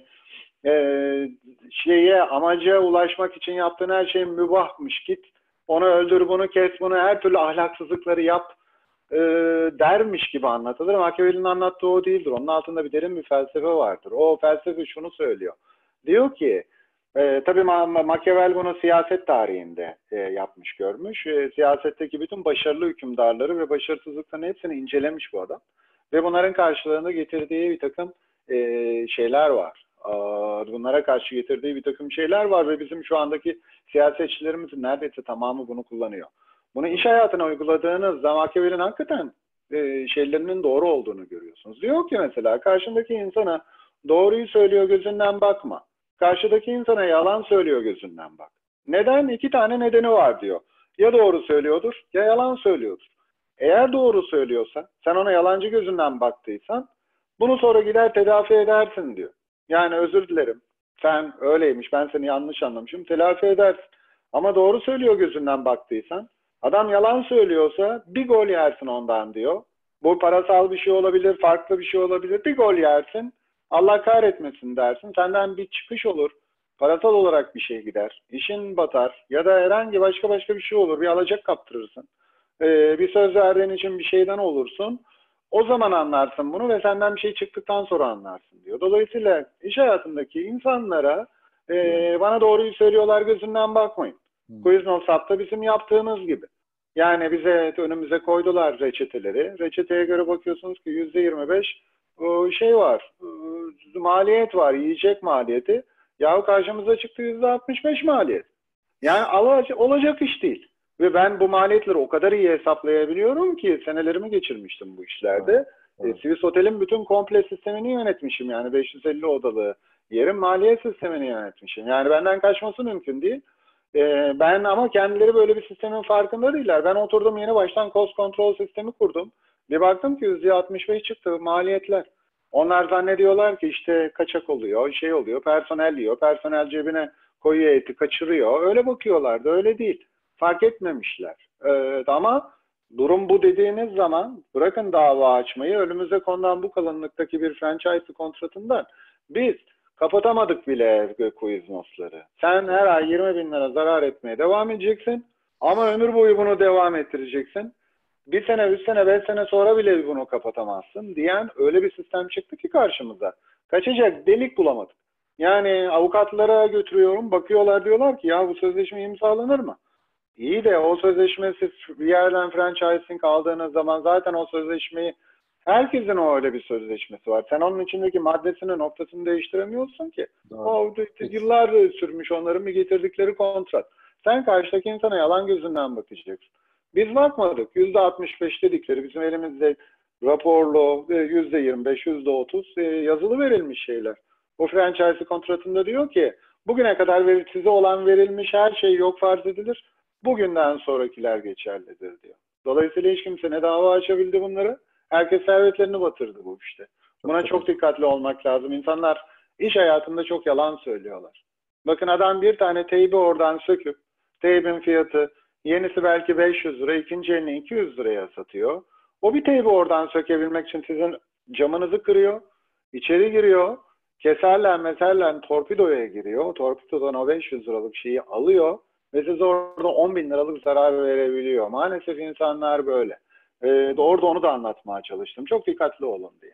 amaca ulaşmak için yaptığın her şey mübahmış. Git onu öldür, bunu kes, bunu her türlü ahlaksızlıkları yap e, dermiş gibi anlatılır. Machiavelli'nin anlattığı o değildir. Onun altında bir derin bir felsefe vardır. O felsefe şunu söylüyor. Diyor ki tabii Machiavelli bunu siyaset tarihinde yapmış görmüş. Siyasetteki bütün başarılı hükümdarları ve başarısızlıkların hepsini incelemiş bu adam. Ve bunların karşılığında getirdiği bir takım şeyler var. Bunlara karşı getirdiği bir takım şeyler var ve bizim şu andaki siyasetçilerimizin neredeyse tamamı bunu kullanıyor. Bunu iş hayatına uyguladığınızda Machiavelli'nin hakikaten şeylerinin doğru olduğunu görüyorsunuz. Diyor ki mesela karşındaki insana doğruyu söylüyor gözünden bakma. Karşıdaki insana yalan söylüyor gözünden bak. Neden? İki tane nedeni var diyor. Ya doğru söylüyordur ya yalan söylüyordur. Eğer doğru söylüyorsa sen ona yalancı gözünden baktıysan bunu sonra gider telafi edersin diyor. Yani özür dilerim. Sen öyleymiş ben seni yanlış anlamışım telafi edersin. Ama doğru söylüyor gözünden baktıysan Adam yalan söylüyorsa bir gol yersin ondan diyor. Bu parasal bir şey olabilir, farklı bir şey olabilir. Bir gol yersin, Allah kahretmesin dersin. Senden bir çıkış olur. Parasal olarak bir şey gider. İşin batar ya da herhangi başka bir şey olur. Bir alacak kaptırırsın. Bir söz verdiğin için bir şeyden olursun. O zaman anlarsın bunu ve senden bir şey çıktıktan sonra anlarsın diyor. Dolayısıyla iş hayatındaki insanlara bana doğruyu söylüyorlar gözünden bakmayın. Quiznos bizim yaptığımız gibi. Yani bize önümüze koydular reçeteleri. Reçeteye göre bakıyorsunuz ki %25 şey var, maliyet var, yiyecek maliyeti. Yahu karşımıza çıktı %65 maliyet. Yani olacak iş değil. Ve ben bu maliyetleri o kadar iyi hesaplayabiliyorum ki senelerimi geçirmiştim bu işlerde. Evet. Swiss Hotel'in bütün komple sistemini yönetmişim. Yani 550 odalı yerin maliyet sistemini yönetmişim. Yani benden kaçması mümkün değil. Ben ama kendileri böyle bir sistemin farkında değiller. Ben oturdum yeni baştan cost control sistemi kurdum. Bir baktım ki %65 çıktı maliyetler. Onlar zannediyorlar ki işte kaçak oluyor, şey oluyor, personel yiyor, personel cebine koyuyor eti kaçırıyor. Öyle bakıyorlardı, öyle değil. Fark etmemişler. Ama durum bu dediğiniz zaman bırakın dava açmayı, önümüze konulan bu kalınlıktaki bir franchise kontratından biz kapatamadık bile Quiznos'ları. Sen her ay 20 bin lira zarar etmeye devam edeceksin ama ömür boyu bunu devam ettireceksin. Bir sene, 3 sene, 5 sene sonra bile bunu kapatamazsın diyen öyle bir sistem çıktı ki karşımıza. Kaçacak delik bulamadık. Yani avukatlara götürüyorum, bakıyorlar diyorlar ki ya bu sözleşme imzalanır mı? İyi de o sözleşme siz bir yerden franchising aldığınız zaman zaten o sözleşmeyi herkesin o öyle bir sözleşmesi var. Sen onun içindeki maddesini noktasını değiştiremiyorsun ki. Doğru. O yıllar sürmüş onların bir getirdikleri kontrat. Sen karşıdaki insana yalan gözünden bakacaksın. Biz bakmadık. %65 dedikleri bizim elimizde raporlu %25, %30 yazılı verilmiş şeyler. Bu franchise kontratında diyor ki bugüne kadar size olan verilmiş her şey yok farz edilir. Bugünden sonrakiler geçerlidir diyor. Dolayısıyla hiç kimse ne dava açabildi bunları. Herkes servetlerini batırdı bu işte. Buna çok dikkatli olmak lazım. İnsanlar iş hayatında çok yalan söylüyorlar. Bakın adam bir tane teybi oradan söküp teybin fiyatı yenisi belki 500 lira, ikinci elini 200 liraya satıyor. O bir teybi oradan sökebilmek için sizin camınızı kırıyor, içeri giriyor, keserle torpidoya giriyor. Torpidodan o 500 liralık şeyi alıyor ve size orada 10 bin liralık zarar verebiliyor. Maalesef insanlar böyle. Orada onu da anlatmaya çalıştım. Çok dikkatli olun diye.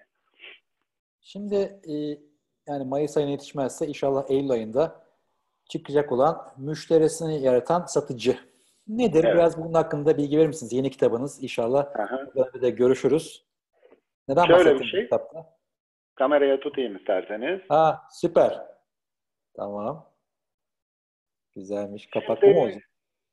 Şimdi yani Mayıs ayına yetişmezse inşallah Eylül ayında çıkacak olan müşterisini yaratan satıcı. Nedir? Evet. Biraz bunun hakkında bilgi verir misiniz? Yeni kitabınız inşallah. Burada da görüşürüz. Neden şöyle bir şey. Kitapta? Kameraya tutayım isterseniz. Süper. Tamam. Güzelmiş. Kapak bu mu olacak?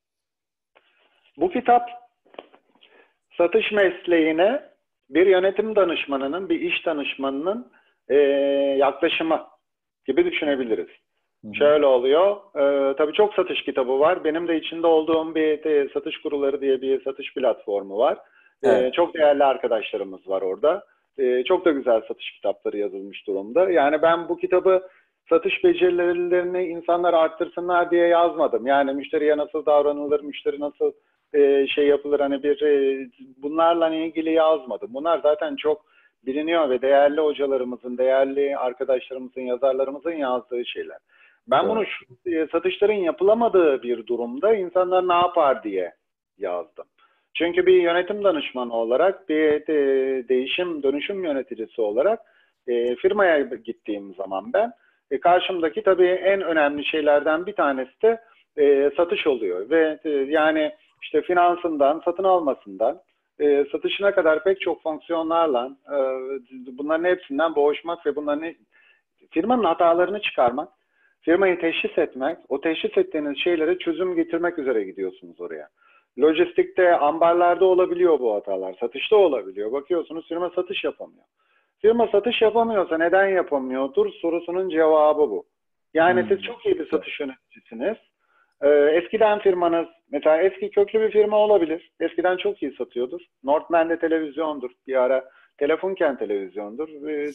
Bu kitap satış mesleğine bir yönetim danışmanının, bir iş danışmanının yaklaşımı gibi düşünebiliriz. Hı-hı. Şöyle oluyor. Tabii çok satış kitabı var. Benim de içinde olduğum bir satış kuruları diye bir satış platformu var. Evet. Çok değerli arkadaşlarımız var orada. Çok da güzel satış kitapları yazılmış durumda. Yani ben bu kitabı satış becerilerini insanlar arttırsınlar diye yazmadım. Yani müşteriye nasıl davranılır, müşteri nasıl şey yapılır, hani bunlarla ilgili yazmadım. Bunlar zaten çok biliniyor ve değerli hocalarımızın, değerli arkadaşlarımızın, yazarlarımızın yazdığı şeyler. Ben bunu satışların yapılamadığı bir durumda insanlar ne yapar diye yazdım. Çünkü bir yönetim danışmanı olarak, bir dönüşüm yöneticisi olarak firmaya gittiğim zaman ben karşımdaki tabii en önemli şeylerden bir tanesi de satış oluyor. Ve yani işte finansından, satın almasından, satışına kadar pek çok fonksiyonlarla bunların hepsinden boğuşmak ve firmanın hatalarını çıkarmak, firmayı teşhis etmek, o teşhis ettiğiniz şeylere çözüm getirmek üzere gidiyorsunuz oraya. Lojistikte, ambarlarda olabiliyor bu hatalar, satışta olabiliyor. Bakıyorsunuz firma satış yapamıyor. Firma satış yapamıyorsa neden yapamıyordur sorusunun cevabı bu. Yani siz çok iyi bir satış yöneticisiniz. Eskiden firmanız, mesela eski köklü bir firma olabilir. Eskiden çok iyi satıyordur. Northman'de televizyondur. Bir ara Telefunken televizyondur.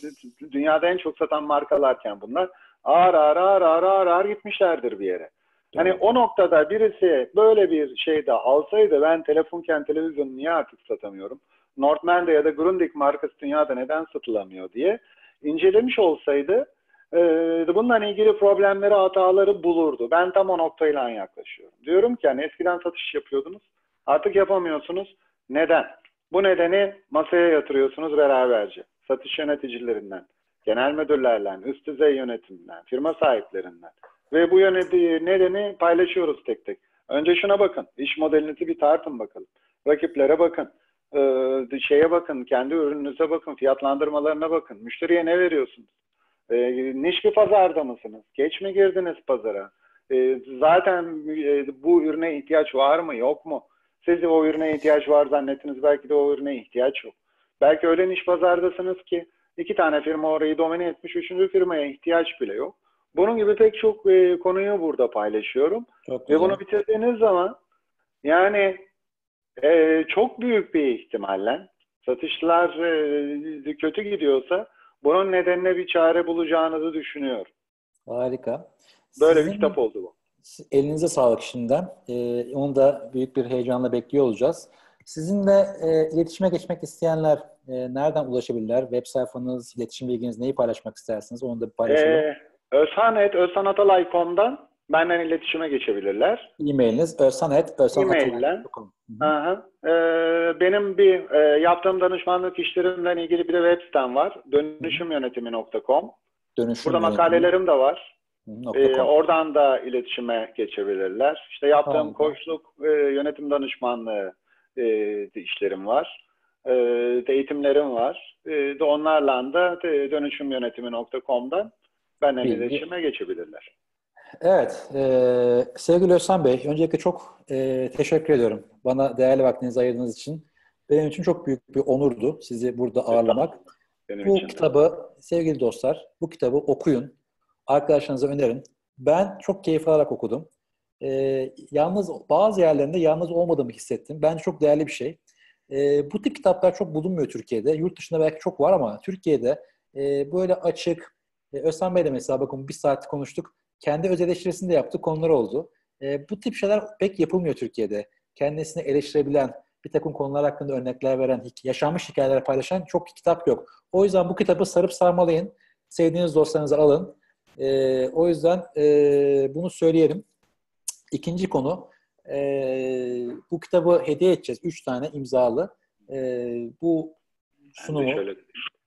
Dünyada en çok satan markalarken bunlar ağır gitmişlerdir bir yere. Hani Doğru. o noktada birisi böyle bir şey de alsaydı, ben telefonken televizyonu niye artık satamıyorum? Northman'de ya da Grundig markası dünyada neden satılamıyor diye incelemiş olsaydı bununla ilgili problemleri, hataları bulurdu. Ben tam o noktayla yaklaşıyorum. Diyorum ki hani eskiden satış yapıyordunuz, artık yapamıyorsunuz. Neden? Bu nedeni masaya yatırıyorsunuz beraberce. Satış yöneticilerinden, genel müdürlerle, üst düzey yönetimden, firma sahiplerinden. Ve bu nedeni paylaşıyoruz tek tek. Önce şuna bakın. İş modelinizi bir tartın bakalım. Rakiplere bakın. Şeye bakın. Kendi ürününüze bakın. Fiyatlandırmalarına bakın. Müşteriye ne veriyorsunuz? Niş bir pazarda mısınız? Geç mi girdiniz pazara? Zaten bu ürüne ihtiyaç var mı? Yok mu? Siz de o ürüne ihtiyaç var zannettiniz. Belki de o ürüne ihtiyaç yok. Belki öyle niş pazardasınız ki 2 tane firma orayı domine etmiş. 3. firmaya ihtiyaç bile yok. Bunun gibi pek çok konuyu burada paylaşıyorum. Çok Ve güzel. bunu bitirdiğiniz zaman yani çok büyük bir ihtimalle satışlar kötü gidiyorsa bunun nedenine bir çare bulacağınızı düşünüyorum. Harika. Böyle bir kitap Sizin oldu bu. elinize sağlık şimdiden. Onu da büyük bir heyecanla bekliyor olacağız. Sizinle iletişime geçmek isteyenler nereden ulaşabilirler? Web sayfanız, iletişim bilginiz, neyi paylaşmak istersiniz? Onu da bir paylaşalım. Özhan@özhanatalay.com'dan benden iletişime geçebilirler. E-mailiniz E-maille. özhan@özhanatalay.com. Aha. Benim bir yaptığım danışmanlık işlerimle ilgili bir de web sitem var. Dönüşümyönetimi.com. Burada Dönüşüm makalelerim de var. yönetimi.com. Oradan da iletişime geçebilirler. İşte yaptığım Harika. koçluk, yönetim danışmanlığı işlerim var. Eğitimlerim var. Onlarla da dönüşümyönetimi.com'dan benden Bilgi. iletişime geçebilirler. Evet, sevgili Özhan Bey, öncelikle çok teşekkür ediyorum. Bana değerli vaktinizi ayırdığınız için. Benim için çok büyük bir onurdu sizi burada ağırlamak. Benim Bu için de. kitabı, sevgili dostlar, bu kitabı okuyun. Arkadaşlarınıza önerin. Ben çok keyif alarak okudum. Yalnız bazı yerlerinde yalnız olmadığımı hissettim. Bence çok değerli bir şey. Bu tip kitaplar çok bulunmuyor Türkiye'de. Yurt dışında belki çok var ama Türkiye'de böyle açık, Özhan Bey'le mesela bakın bir saat konuştuk. Kendi öz eleştirisini de yaptığı konular oldu. Bu tip şeyler pek yapılmıyor Türkiye'de. Kendisini eleştirebilen, bir takım konular hakkında örnekler veren, yaşanmış hikayeler paylaşan çok kitap yok. O yüzden bu kitabı sarıp sarmalayın. Sevdiğiniz dostlarınıza alın. O yüzden bunu söyleyelim. İkinci konu, bu kitabı hediye edeceğiz. 3 tane imzalı. Bu sunumu, Şöyle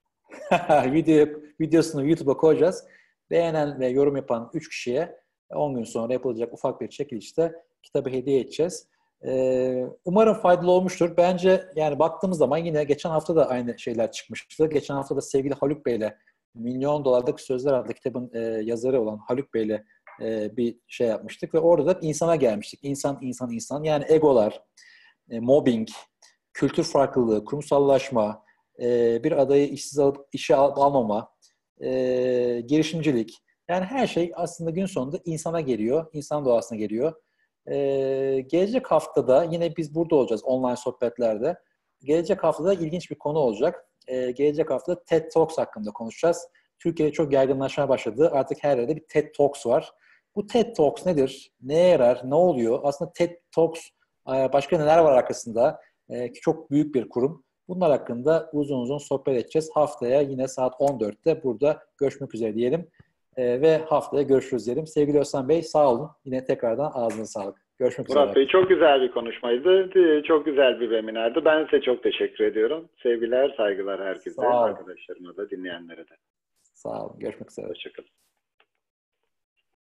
videosunu YouTube'a koyacağız. Beğenen ve yorum yapan 3 kişiye 10 gün sonra yapılacak ufak bir çekilişte kitabı hediye edeceğiz. Umarım faydalı olmuştur. Bence yani baktığımız zaman yine geçen hafta da aynı şeyler çıkmıştı. Geçen hafta da sevgili Haluk Bey'le Milyon Dolardaki Sözler adlı kitabın yazarı olan Haluk Bey'le bir şey yapmıştık ve orada da insana gelmiştik. İnsan. Yani egolar, mobbing, kültür farklılığı, kurumsallaşma, bir adayı işsiz alıp işe almama, girişimcilik. Yani her şey aslında gün sonunda insana geliyor, insan doğasına geliyor. Gelecek haftada yine biz burada olacağız online sohbetlerde. Gelecek haftada ilginç bir konu olacak. Gelecek hafta TED Talks hakkında konuşacağız. Türkiye'de çok yaygınlaşmaya başladı. Artık her yerde bir TED Talks var. Bu TED Talks nedir? Neye yarar? Ne oluyor? Aslında TED Talks başka neler var arkasında? Ki çok büyük bir kurum. Bunlar hakkında uzun uzun sohbet edeceğiz. Haftaya yine saat 14'te burada görüşmek üzere diyelim. Ve haftaya görüşürüz diyelim. Sevgili Özhan Bey sağ olun. Yine tekrardan ağzınıza sağlık. Görüşmek üzere. Murat Bey, çok güzel bir konuşmaydı. Çok güzel bir webinardı. Ben size çok teşekkür ediyorum. Sevgiler, saygılar herkese, Sağ olun. arkadaşlarıma da, dinleyenlere de. Sağ olun. Görüşmek üzere. Hoşçakalın.